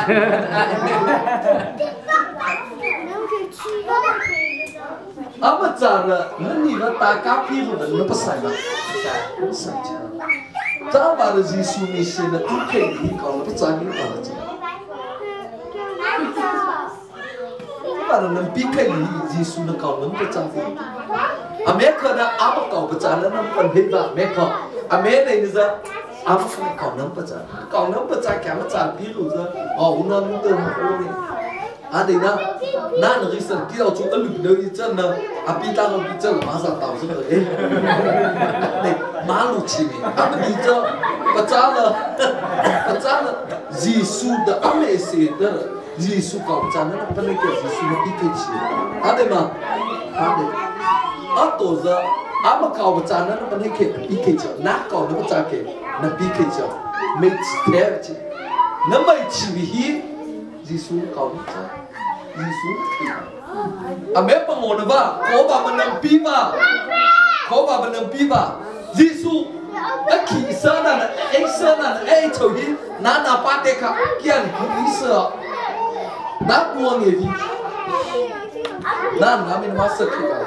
à mà cha là nó nhìn nó ta cá phi rồi nó bắt sai mà nó sai cha cha bà là Jesus mission là cũng kể đi còn nó bắt cha như bà là cha bà là nó biết cái gì Jesus nó còn nó bắt cha gì à mẹ cơ đã áp cầu bắt cha nó nó còn hết bà mẹ cơ à mẹ này giờ áp cái còn nó bắt cha còn nó bắt cha cả bắt cha biết rồi giờ ồ nó nó từ một ô này à đây nè nãy nó cái sự kia chúng ta lụm được cái chân nè à bị ta nó bị chân mà sao tao chứ rồi đây má lụt chi à bị chân bắt cha là bắt cha là Jesus đã áp mẹ sẽ đó Jesus cầu cha nó bắt lấy cái Jesus nó biết cái gì à đây mà à đây à tổ giờ à mà cầu cha nó bắt lấy cái biết cái gì nãy cầu nó bắt cha cái nó biết cái gì mấy thế chứ nó mấy chi vì Jesus cầu cha Jesus à mẹ bằng ngôn và có bà mình nằm pi mà có bà mình nằm pi mà Jesus ấy khi sơ là ấy sơ là ấy thôi đi nãy nãy bắt được cả kia là lý sơ nãy buông gì nãy nãy mình mất sức rồi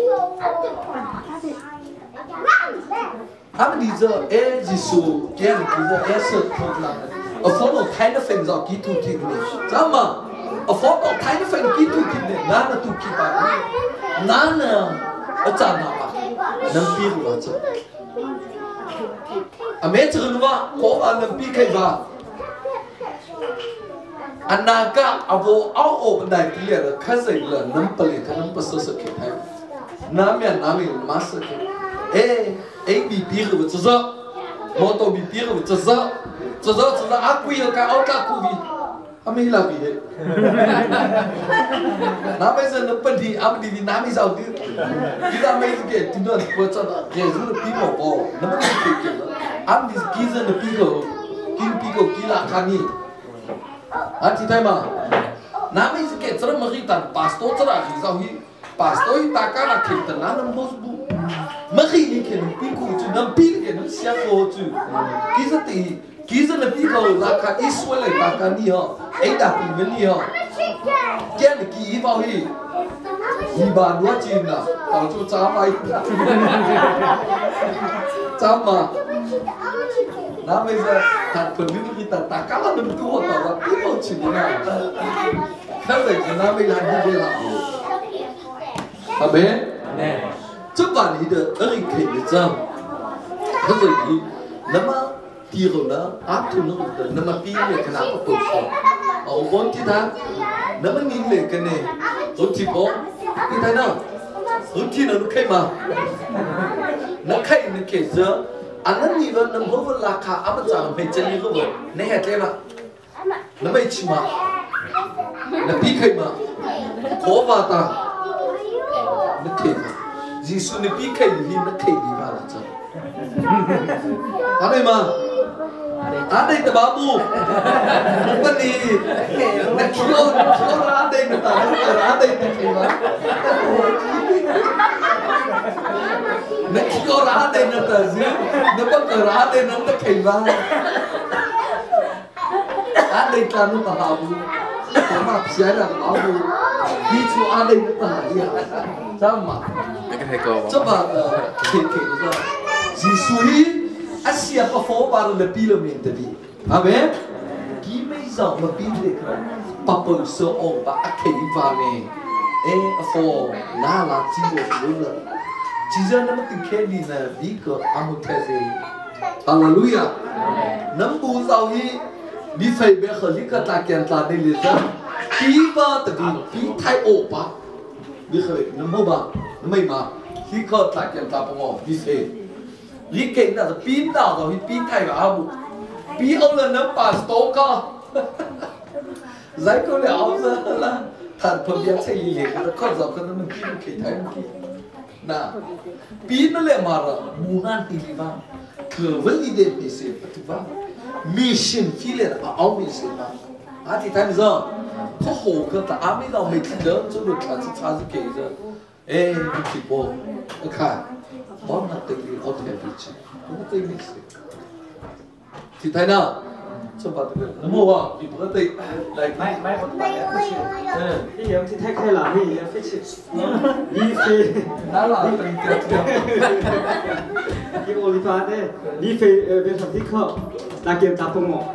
à mình đi giờ ấy Jesus kia là đi giờ ấy sơ thôi là ở phố nó thấy nó phình rõ kỹ thuật kỹ này sao mà ở phố nó thấy nó phình kỹ thuật kỹ này nãy nó tu kỹ bài nãy là ở chân nào mà nằm pi rồi chứ à mẹ chừng nó có anh nằm pi cái vào anh na cả à vô áo ổ bên đại kia là cái gì là nằm bali cái nằm bớt sơ kỹ hay nằm miền nằm miền mát sơ kỹ ê ê bị pi rồi chứ sao mô tô bị pi rồi chứ sao chứ sao chứ sao ác quy ở cái áo cá cũ bị ami lagi he nama sen pedi am di nami sau di kita mai ke tindo pocha ke zu piko bo nama ke ke am di gizen de piko kin piko kila kani ati tai ma nami ke tsara magi tan pasto tsara gi sau hi pasto hi takana ke tan nam bos bu magi ni ke piko tu nam pil ke nam sia ko tu kizati Giza na piko laka iswele taka ni ho, eida pimeli ho. Kian ki ibao hi, iba dua chin na, tao chu cha mai. Cha ma. Na bây giờ thật phần những cái ta ta cá là đừng tua tao là piko chin na. Thế vậy thì na bây làm như thế nào? Amen. Chúc bạn đi được ở cái kỳ được chưa? Thế vậy thì nếu mà Tiro na, atu na udah, nama pilih kenapa pun? Oh, bon kita, nama nilai kene, uti bon, kita na, uti na nukai ma, nukai nukai je, anak ni kan nama bawa laka apa jangan macam ni kan, ni hati ma, nama ichi ma, nama pikai ma, kau bata, nukai ma, Yesus ni pikai ni nukai ni mana je, apa ma? Ada itu babu, bukan ni. Nak kilo, kilo ada itu tak, ada itu kilo. Nak kilo ada itu tak, nak bukan ada itu kilo. Ada itu kan itu babu, sama siapa babu, itu ada itu tak ya, sama. Coba keke itu, Yesus Asia pa fo para le pilo mentali. Amen. Ki me zo ma pile kra. Pa po so o ba akei va me. E fo la la ti wo lo. Ji za na ma tin ke ni na bi ko amu tese. Hallelujah. Nam bu zao hi bi fai be khali ka ta kyan ta de le za. Pi ba ta bi pi thai o ba. Bi khali nam bo ba. Mai ma. Hi ko ta kyan ta pa ngo bi se. Lý kinh là pin đảo rồi pin thay vào áo pin ông là nó pasto co giải câu lẽ giờ là thật phần việc xây gì nó có giờ cái nó pin cái thay nè pin nó lại mà là mù nan thì đi vào thừa vẫn đi đến bị xếp thì vào mission phi lệ là áo bị xếp vào à thì thay giờ có hồ cơ ta áo mới đâu mình đỡ cho được cả sự cha sự kể giờ ê thì bộ ok Bom na tự nhiên ở thế vị trí, không có gì thì thế nào? Cho bạn tự nhiên, mua vào thì bữa tây lại Mai mai một bạn đã phải chịu. Đi hiểu thì thay khai làm gì phải chịu. Đi phê đã là tình tiết cái Oliver đấy, đi phê về thằng thích họ đã kiểm tra phong mộ.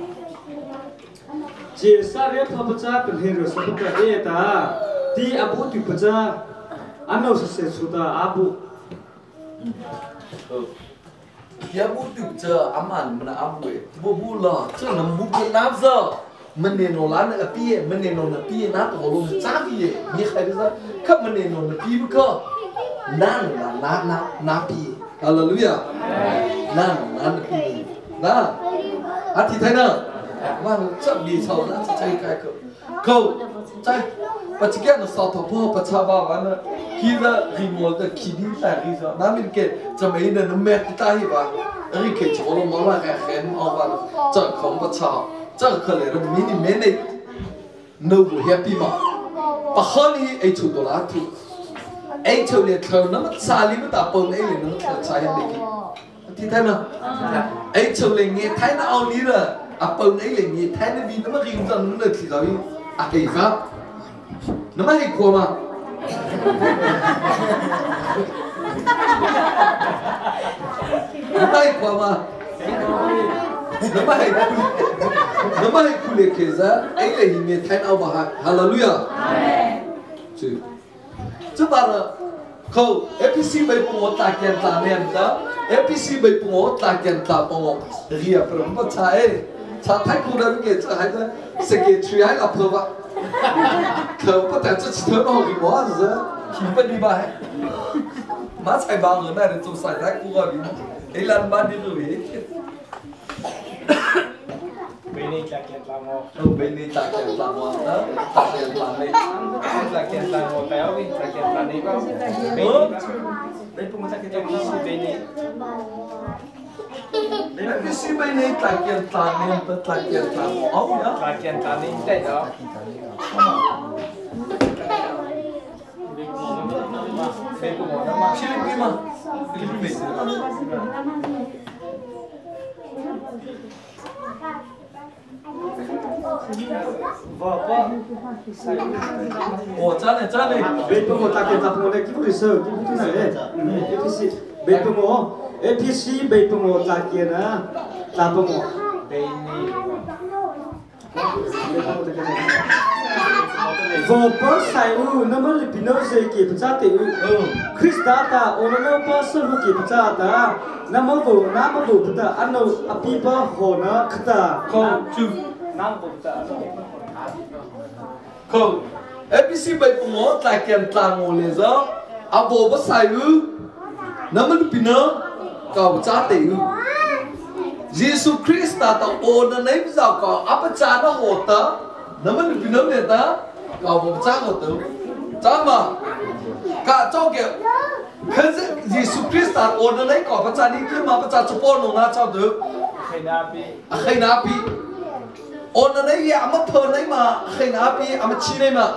Chỉ sa rep pháp cha bên hình rồi sao cũng cái ta đi abu tu cha anh nào sẽ xuất ta abu ya bu tu cha aman mana abu bu bu la cha nam bu ke nam za mene no la na pi mene no na pi na to lo cha pi ni khai za ka mene no na pi bu ka nan na na na na pi hallelujah nan nan pi na a thi thai na ma cha bi chau na cha chai kai ko ko chai pa chi ke no sa to po pa cha ba wa na khi ra remote the kidi ta ri sa na min ke cha mai na no me ta hi ba ri ke cho lo mo la ka khen o ba cha khong pa cha cha kha le ro mi ni me nei no bu happy ma pa khani ai chu do la tu ai chu le thau na ma sa li ma ta pon ai le no ta cha ya de ki ti thai ma ai chu le nge thai na au ni ra a pon ai le nge thai na vi na ma ri zan na ti ga vi a ai fa nó mới qua mà nó mới qua mà nó mới nó mới khu liệt kể ra ấy là hình như thay áo bà hallelujah chứ chứ bà là khâu ép pê xê bây bùng ta kiện ta nên đó ép pê xê bây bùng ta kiện ta bùng ria from bắt trái cha thay khu đó cái cha hay là secretary hay là phơ vợ thở bắt đầu cho chị thở nó cái mỏ gì đó khi bên đi bài má xài bao người này để dùng xài thái cua vì ấy lần ban đi rồi ấy bên này จากเกียรติลามอ Không bên đi tại kiện làm món đó, tại kiện làm đi. จากเกียรติลามอแต่ว่าจากเกียรติลานี้ก็เป็นเป็นพวกมันจากเกียรติลามอเป็นนี่ Em đi xí bên đi tại kiện làm nên tại kiện làm ốc nhá. จากเกียรติลานี้ได้เหรอเป็นพวกมันมา Philippines mà. Philippines. vợ con Ồ, cha này, cha này. bên pung ta kiện tập này cái gì sơ cái thứ này đấy cái gì bên pung ê pê xê bên pung ta kiện à ta pung bên vợ con sai u nó mới bị nó dễ kịp cha tỷ u Christa ta ôn nó pas sơ lu kịp cha ta nó mới vụ nó mới vụ ta anh nó apipa hồ nó ta Không, chứ. nó vụ ta Không. Em đi xí bên bụng ngó tại kiện làm ngồi lên đó. À vô bắt sai ư. Nó mới bị nó. Cầu cha tỷ ư. Jesus Christ ta ta ôn nó nấy bây giờ có áp cha nó hồ ta. Nó mới bị nó lên ta. Cầu vô cha hồ ta. Cha mà. Cả cho kìa. Thế Jesus Christ ta ôn nó nấy có bắt cha đi kia mà bắt cha chụp ôn nó na cho được. khi nào bị À khi nào bị. Ôn nó nấy à mất phơn nấy mà. Khi nào bị à mất chi nấy mà.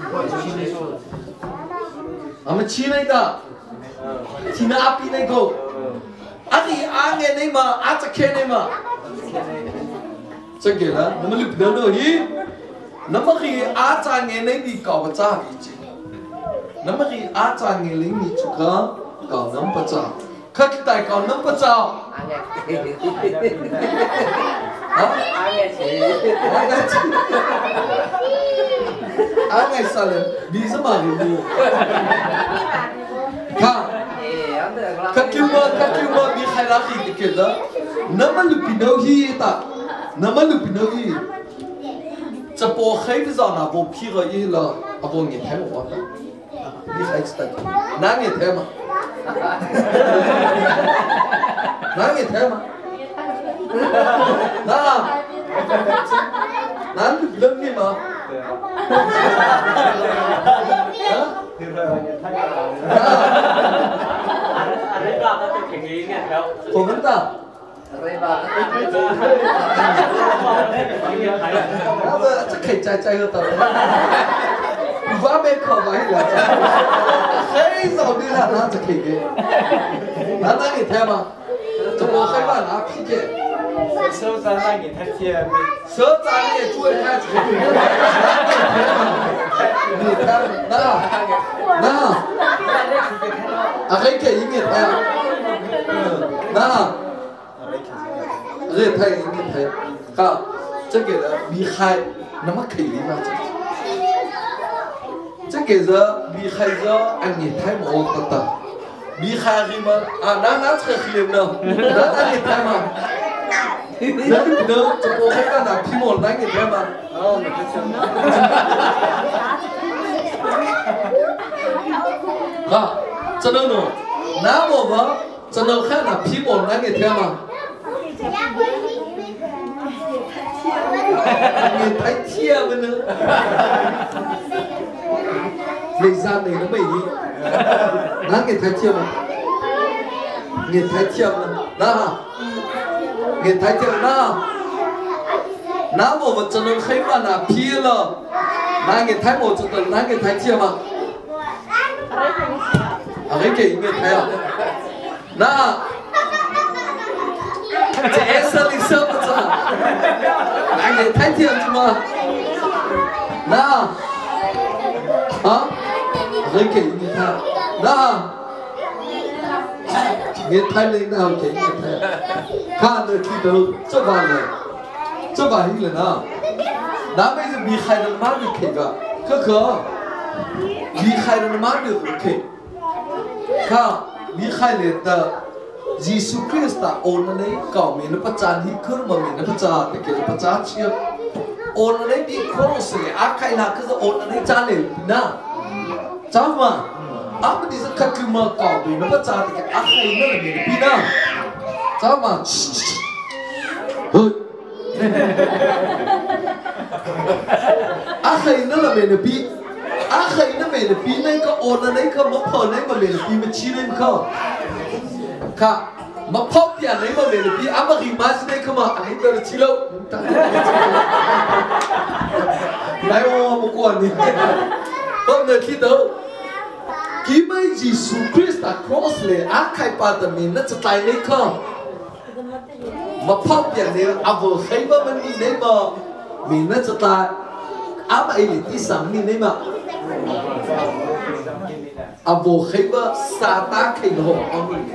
À mất chi nấy ta. Chi nào bị nấy cô. À thì à nghe nấy mà. À chắc kê nấy mà. Chắc kể là nó mới lụp đến rồi ý. Nó mới khi á cha nghe nấy đi cầu bà cha ý chứ. Nó mới khi á cha nghe lấy đi chú khá. Cầu nắm bà cha. Khá cái tài cầu nắm bà cha. Hả? Ai nghe chị? Á nghe chị. Á nghe sao lên. Đi ra mà đi đi. Khá. Khá kêu mà, khá kêu mà bị khai ra khi cái kiểu đó. Nó mới lụp đến hi ta. Nó mới lụp đến hi. Chả bỏ khai cái giờ nào bỏ phí rồi ý là. À bỏ nghe thấy một đó. Đi khai cái đó. Ná nghe thấy mà. Ná nghe thấy mà. Ná. Ná lụp đến đi mà. Hả? anh ấy làm nó tự kỷ nghĩ nghe theo Còn vẫn ta. Nó giờ chắc khẩy chạy chạy hơn tao. Vã bên khẩu váy là chạy. Khẩy dạo đi là nó chắc khẩy ghê. Nó đang nghỉ theo mà. Cho bố khẩy bà nó phí kệ. sơ ra này nhìn thấy kia Sớ ra nghỉ chui ra chắc khẩy ghê. Nghỉ theo. Nào. Nào. À khẩy kệ ý nghỉ theo. Nào. Rê thay nghe thấy. Cả chắc kể là bị khai nó mắc khỉ đi mà chắc kể giờ bị khai giờ anh nhìn thấy một ô tật tật bị khai gì mà à nó nó sẽ khiêm đâu nó anh nhìn thấy mà nó bị đâu cho cô thấy cái nào khi một anh nhìn thấy mà à cho nên nó nó một vợ cho nên khác là khi một anh nhìn thấy mà nhìn thấy chia bên nữa thời gian này nó bị đi nó nhìn thấy chia mà nhìn thấy chia mà đó nhìn thấy chia đó nó một vật cho nó thấy mà là chia là nó nhìn thấy một cho nó nhìn thấy chia mà à cái gì nhìn thấy à đó trẻ sơ đi sơ mà sao anh để thấy thiệt mà nào hả người kỹ như thế nào người thấy lên nào kỹ như thế看được khi đâu cho vào này cho vào hình là nào đã bây giờ bị khai được má được kỹ cả cơ cơ bị khai được má được kỹ cả bị khai lên ta Jesus Christ ta ôn nó đấy cậu mình nó bắt chan hi khơi mà mình nó bắt chan để kiểu bắt chan chia ôn nó đấy đi cross này ác khai là cứ ôn nó đấy chan này na cháu mà ác mà đi sẽ khắc cứ mà cậu mình nó bắt chan thì ác khai nó là mình đi na cháu mà hơi à khi nó là mẹ nó bị à khi nó mẹ nó bị này có ôn này có mất phở này mà mẹ nó bị mà chi này không cả mà phốt tiền này mà mẹ nó bị à mà khi mà này không mà anh ấy chi lâu này ô một quan này hôm nay khi đó khi mà Jesus Christ đã cross lên à khai ba tầm mình nó sẽ tay này không mà phốt tiền này à vừa khi mà mình đi này mà mình nó sẽ tay à mà ấy thì sáng mình này mà à vừa khi mà sa ta khi nó họ ông mình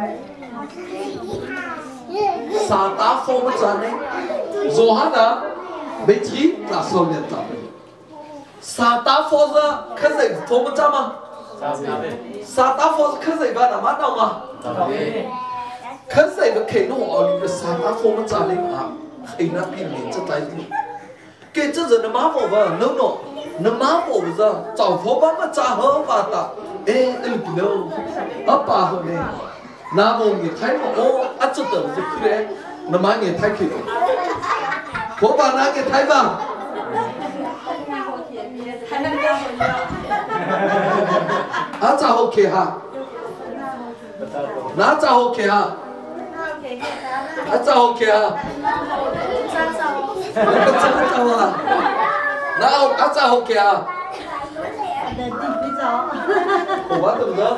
sa ta phong mà ra này rồi hả đó bây giờ là sau này ta sa ta phong ra cái gì phong mà ra mà sa ta phong cái gì ba làm đâu mà cái gì mà khi nó họ liền sa ta phong mà ra này à khi nó bị mình sẽ tay cái chân giờ nó má bộ vào nó nó nó má bộ ra cháu phô bám mà cha hở vào ta ê anh đi đâu ấp bà hồi này na bộ người thấy mà ô ăn chút tầm gì kêu nó má người thấy kêu phô bà na người thấy bà à cháu ok ha na cháu ok ha à cháu ok ha cháu cháu à na ông à cháu ok ha ủa tụi nó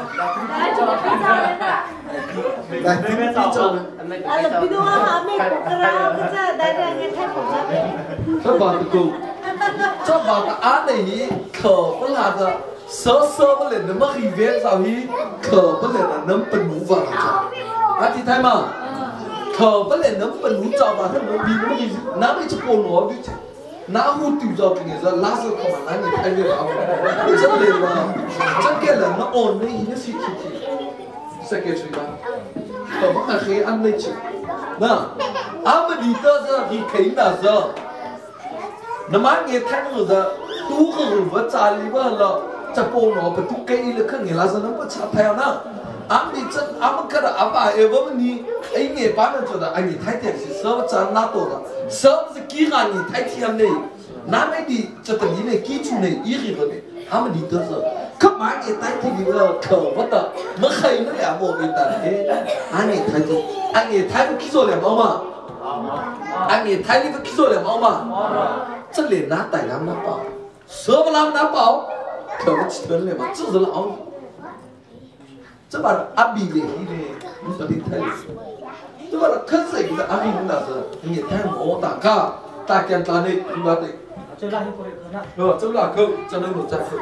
đây tiếp đi cho Ada video apa ni? Kerana kita dari yang kita kerja. cho bà tụi cô cho bà ta án này khờ vẫn là giờ sơ sơ vẫn là nó mất gì về sao hi khờ vẫn là nó bẩn mũ vào cho à thì thay mà khờ vẫn là nó bẩn mũ cho bà thân nó bị nó gì nó bị chụp bồn nó bị nó hút tiêu cho cái người lá sơ không mà nó người thay việc nào rất liền mà rất kia là nó ổn đấy nó xịt xịt sẽ kia chuyện đó còn vẫn là khi ăn lên chịu nè à mà đi tới giờ thì thấy là giờ nó mang nghe thanh rồi giờ tú cái người vợ cha đi vợ là chả bồn nó phải tú cây là cái người lá sơ nó bắt chặt theo nè à bị chân à mà cái đó à bà em vẫn đi anh nghe bán nó cho đó anh nghe thấy tiền thì sớm chả nát tổ đó sớm sẽ kỹ ra nghe thấy tiền này nãy mới đi cho tận này kỹ chung này ý gì rồi này à mà đi tới giờ các bạn nghe thấy thì đi là khờ vất đó mới khai nó là một cái tận thế anh nghe thấy rồi anh nghe thấy cái số là bao mà anh nghe thấy cái số là bao mà这里拿带两拿包，舍不拿拿包，可不吃了嘛，只是老，这把阿比的的，你说的太，这把可是一个阿比那是，你太莫大家，大家打的你把的， 这拉去过来看那。 哦，这拉口，这能够再口。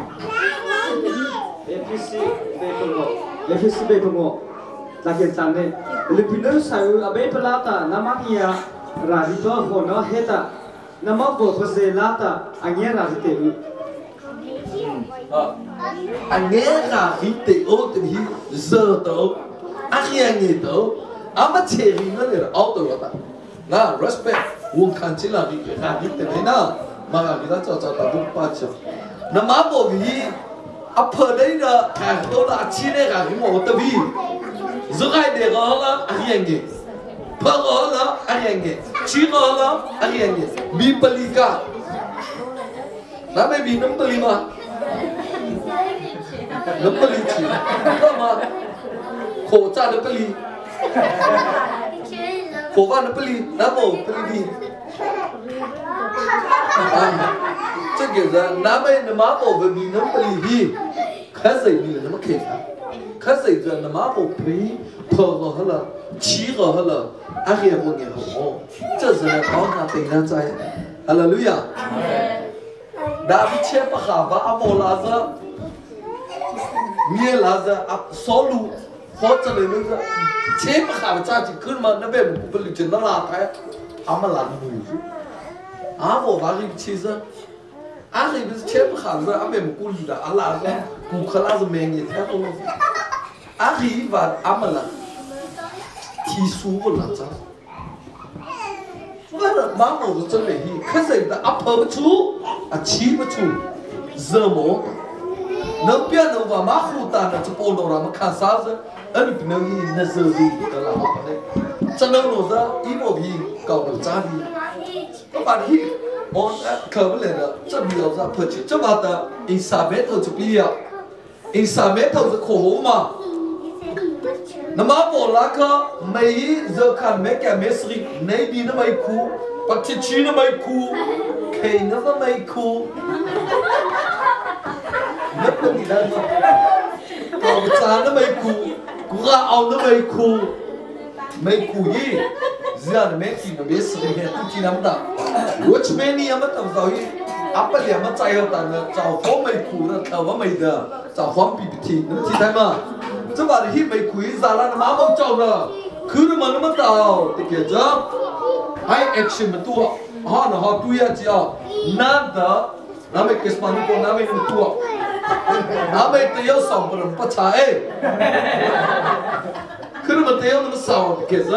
F C 被碰过 ，F C 被碰过，那个站的，你平时晒阿贝不拉达，那么你呀，拉里多可能黑的。那么我不是拉的，俺也拉是对的。 啊，俺也拉是对的，对的，热的，俺也热的，俺们前面那里熬的了的，那 respect， 我看起来你拉是对的呢，马上给他找找到不八九，那么我比啊破的呢，看到了起来看我的比，热爱的个了，俺也热。Pagala ariyange, chigala ariyange, bipalika. Nama bi nampali ma, nampali chi, kama, khocha nampali, khova nampali, namo nampali bi. Chứ kiểu là nam ấy nó má bộ về bị nó bị gì, khá dày bị nó mất kẹt, khá dày giờ nó má bộ bị phở rồi là chỉ rồi là anh em một ngày hồ,这是呢好那对那在，哈利路亚。đã bị chết bắt gặp và abo là giờ, mía là giờ áp số lu, khó cho nên nó chết bắt gặp cha chỉ cứ mà nó về một cái lịch trình nó là cái, ám mà làm mùi, ám bộ vào cái chi giờ, ám thì bị chết bắt gặp giờ ám về một cái lịch là ám là cái, cụ khá là mình như thế thôi, ám thì và ám mà là thi số của là sao? Vậy là má mồ của chân này thì khá dành là áp hợp chú, à chí với chú, giờ mồ. Nếu biết nó và má khu tàn là chú bồn đồ ra mà khá xa rồi, anh bị nó gì nó giờ gì đó là học ở đây. Cho nên nó ra, ý mồ vì cầu được cha đi, các bạn hi on khờ với lại là rất nhiều ra phật chữ cho bạn là Isabel thôi chụp đi ạ Isabel thôi rất khổ mà nó mà bỏ lá cơ mấy giờ khăn mấy cái mấy sri này đi nó mấy khu bác chị chi nó mấy khu kề nó mấy khu nấp cái gì đây mà còn cha nó mấy khu cũng ra ao nó mấy khu mấy khu gì giờ là mấy khi nó biết sri hết tôi chỉ nắm được của chúng mình đi mà tao rồi áp lực mà chạy ở tận cháu phó mấy khu nó thở vào mấy giờ cháu phó bị bị nó chỉ thấy mà chứ bạn hít mấy quý ra là nó má mông trâu rồi cứ nó mà nó mất tàu thì kia chứ hay action mà tua họ nó họ tuya chỉ à nada nắm mấy cái smart phone nắm mấy nó tua nắm mấy tiêu xong rồi nó bắt chạy cứ nó mà tiêu nó sao thì kia chứ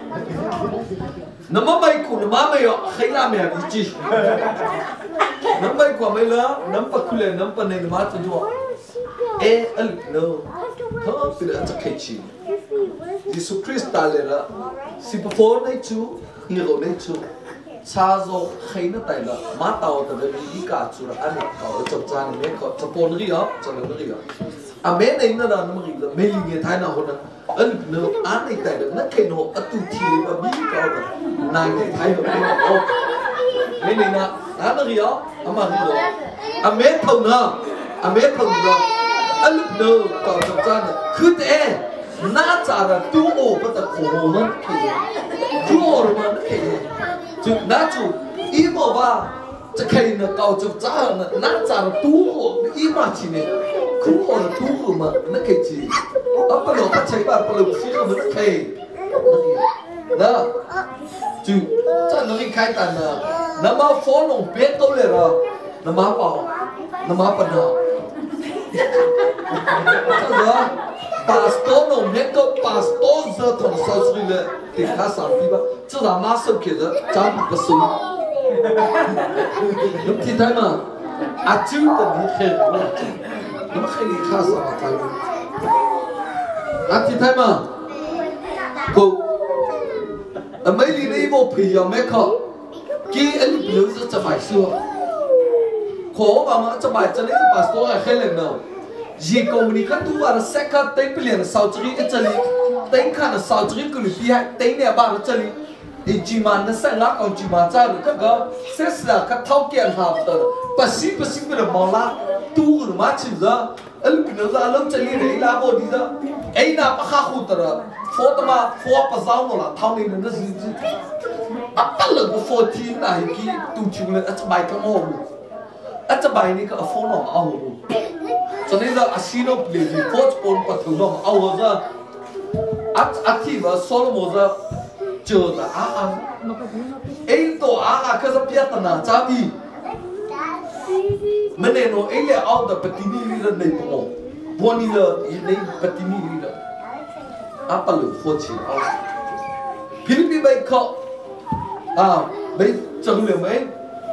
nó mà mấy cụ nó má mấy họ thấy làm mẹ cái gì nó mấy quả mấy lớn nắm bạc lên nắm bạc này nó má cho nhau ê anh no thôi bây giờ chắc cái gì Jesus Christ ta lên đó si before này chú hero này chú cha zo hay nó tại là má tàu tại vì đi cả chú là anh có chồng cha này mấy có chồng con gì đó chồng nó gì đó à mấy này nó là nó mà gì mấy người thái nào hơn anh no anh này tại là nó cái nó ở tu thi mà biết có được này người thái được mấy nó mấy này nè anh nó gì đó anh mà gì đó à mấy thằng nữa à mấy thằng nữa anh lúc nào còn chồng cha này cứ thế nát ra là tu ổ bắt đầu khổ nó tu ổ mà nó cái chứ nát chủ ý bảoว่าจะใครเนี่ยเก่าจบจ้าเนี่ยน่าจะตู้หัวอีมาจีเนี่ยคู่หัวตู้หัวมันนั่นคือจีอ่ะปะเราใช้บ้านปะเราซื้อมันนั่นคือนะจูจ้าหนุ่ยใครตันนะน้ำมาฟ้อนลงเป๊ะตัวเลยละน้ำมาเปล่าน้ำมาปะนะจ้าpastor no neko pastor za thon sa sri le ti kha sa pi ba cha da ma sa ke da cha bi ba su lum ti ta ma a chu ta ni khe ma lum khe ni kha sa ma ta a ti ta ma ko a mai li nei bo pi ya me kho ki an lu za cha bai su ko ba ma cha bai cha ni pastor a khe le no Ji komunikat tu ada sekat teng pilihan saudari kecali teng kan saudari kulupiah teng ni abang kecali ijiman nasa ngak kau jiman cari kaga sesla kat thau kian hab ter pasi pasi ber mola tu rumah ciza el pinoza alam cali rei la bo diza ei na pakha khu ter foto ma fo pasau mola thau ni na zi zi apa lagu fourteen na ki tu chule atbai ka mo atbai ni ka phone no au cho nên là asino play thì coach pon bắt đầu nó ao ra at active solo mo ra chờ là à à ấy to à à cái gì biết na cha đi mình này nó ấy là out the patini leader này po boni là này patini leader apa lu coach out Philippines bay khó à bay chẳng lẽ mấy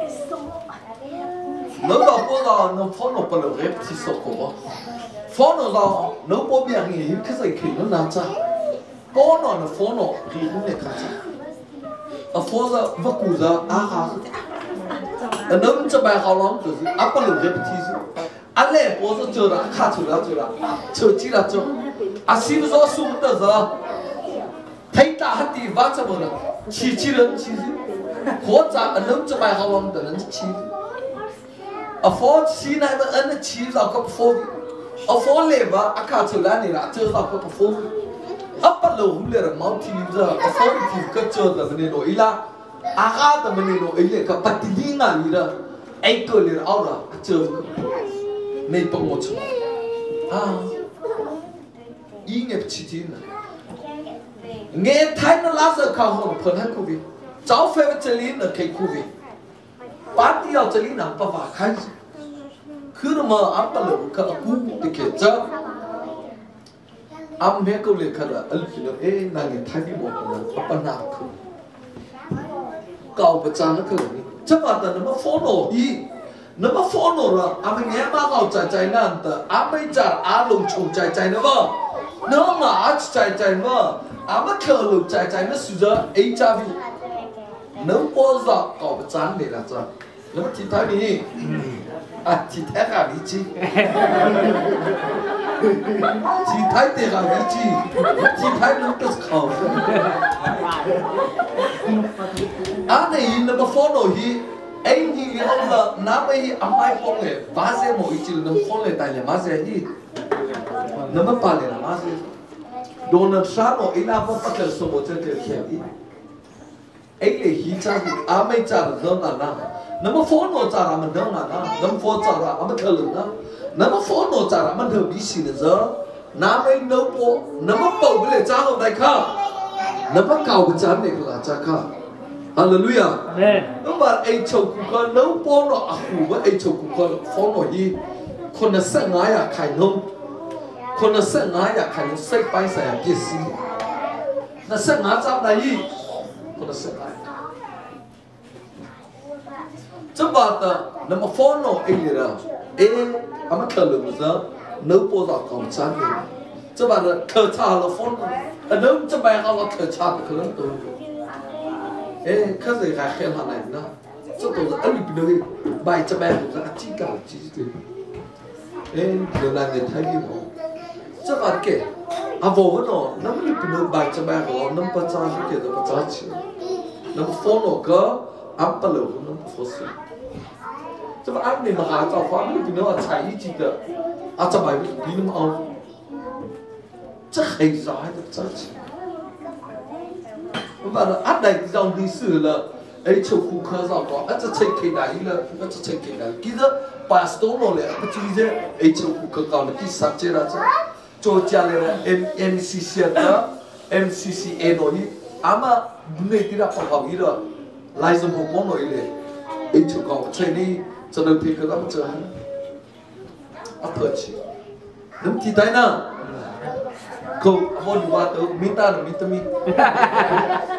nếu bảo bố là nó phone nó bao giờ thì sao có phone nó là nếu bố biết gì cái gì khi nó nát cha bố nó nó phone nó thì nó lại khác à phone là vắt củ ra à à nếu mình cho bài học lắm thì à bao giờ thì anh này bố sẽ chờ là khác chờ là chờ là chờ chỉ là chờ à xin do sum tới giờ thấy ta hát thì vắt cho mình chỉ chỉ là chỉ khó cha nếu cho bài học lắm thì nó chỉ a phô xí này mà anh chỉ là có phô a phô leva a cả chỗ là này là chơi là có phô a bắt đầu hôm nay là máu thì giờ a phô thì có chơi là mình nói là a cả là mình nói là cái bắt đi ngay là ai cơ là ao là chơi này bằng một chút à ý nghĩa chỉ tin nghe thấy nó lá giờ khao hồn phần hết cô vị cháu phải chơi lín ở cái cô vị party ao chali na pa va khai khur ma apa lo ka ku ti ke cha am me ko le khara al philo e na nge thagi mo na apa na khu kau ba cha na ko ni cha ba ta na ma follow hi na ma follow ra am nge ma kau cha chai na ta am mai cha a long chung chai chai na ba no ma a chai chai ma am ma khờ lu chai chai na su za e cha vi nếu có giọt có một chán để là sao nếu mà chỉ thấy đi à chỉ thấy cả vị trí chỉ thấy để cả vị trí chỉ thấy nó cái khẩu anh này nó mà phone rồi hi anh đi ông là nắm ấy âm ai phone này ba sẽ mỗi chỉ nó phone này tại là ba sẽ hi nó mà ba là ba sẽ Donald Trump ở Ina vẫn bắt đầu sống một trên cái khéo ý anh là hi cha thì à mấy cha là đơn giản na nó mà phone nó cha là mình đơn giản na nó phone cha là mình thở lửng na nó mà phone nó cha là mình thở bí xì nữa giờ nắm ấy nấu bộ nó mà bầu cái là cha không đại khá nó mà cầu cái cha này là cha khá Hallelujah. Nó mà anh chồng cũng có nấu bò nó à hủ với anh chồng cũng có phone nó hiคนน่ะสักง่ายอ่ะขายนมคนน่ะสักง่ายอ่ะขายนมใส่ไปใส่กี่สีน่ะสักง่ายจับได้ยี่คนน่ะสักง่ายจะบอกแต่น้ำมันฟอนโน่เองเลยนะเอ๊ะอามันเธอลืมซะเนื้อโปรดอกของฉันเองจะบอกแต่เธอชาเราฟอนอันนั้นจะแบ่งเอาเราเธอชาไปคนละตัวเอ๊ะข้าจะขายแค่ไหนนะจะตัวจะอันนี้เป็นเลยใบจะแบ่งตัวจะจีกันจีจีเอ๊ะเดี๋ยวนั้นเนี่ยไทยนี่บอกจะบอกแกอาบอกว่าเนาะน้ำมันเป็นเลยใบจะแบ่งเราน้ำประจานเกี่ยวกับประจานเชียวน้ำฟอนโน่ก็อัปเปอร์เลยน้ำฟอสซิลจะมาอันนี้มาหาเจ้าฟ้าไม่เป็นเนาะใช้จีเดออาจจะไปบีน้ำเอาจะใครจะให้ตัวจ้าเชียวว่าอันใดที่เราดีสื่อละไอ้ชาวคู่ข้าเราก็อาจจะเช็คกี่ได้ละอาจจะเช็คกี่ได้กี่เด้อพาสต้นเลยอาจจะจีไอ้ชาวคู่ข้าเขาเนี่ยกี่สักเจราจ้าโจจาเลยนะ M M C C นะ M C C A หน่อยอามาบุญเนี่ยที่เราพอเขาอีละไล่สมบูรณ์หน่อยเลยไอ้ชาวเขาเช่นนี้จะนึกถึงก็ต้องเจออ่ะเพื่อชีน้ำที่ไทยนะเขาบอกว่าตัวมิตรนะมิตรมิ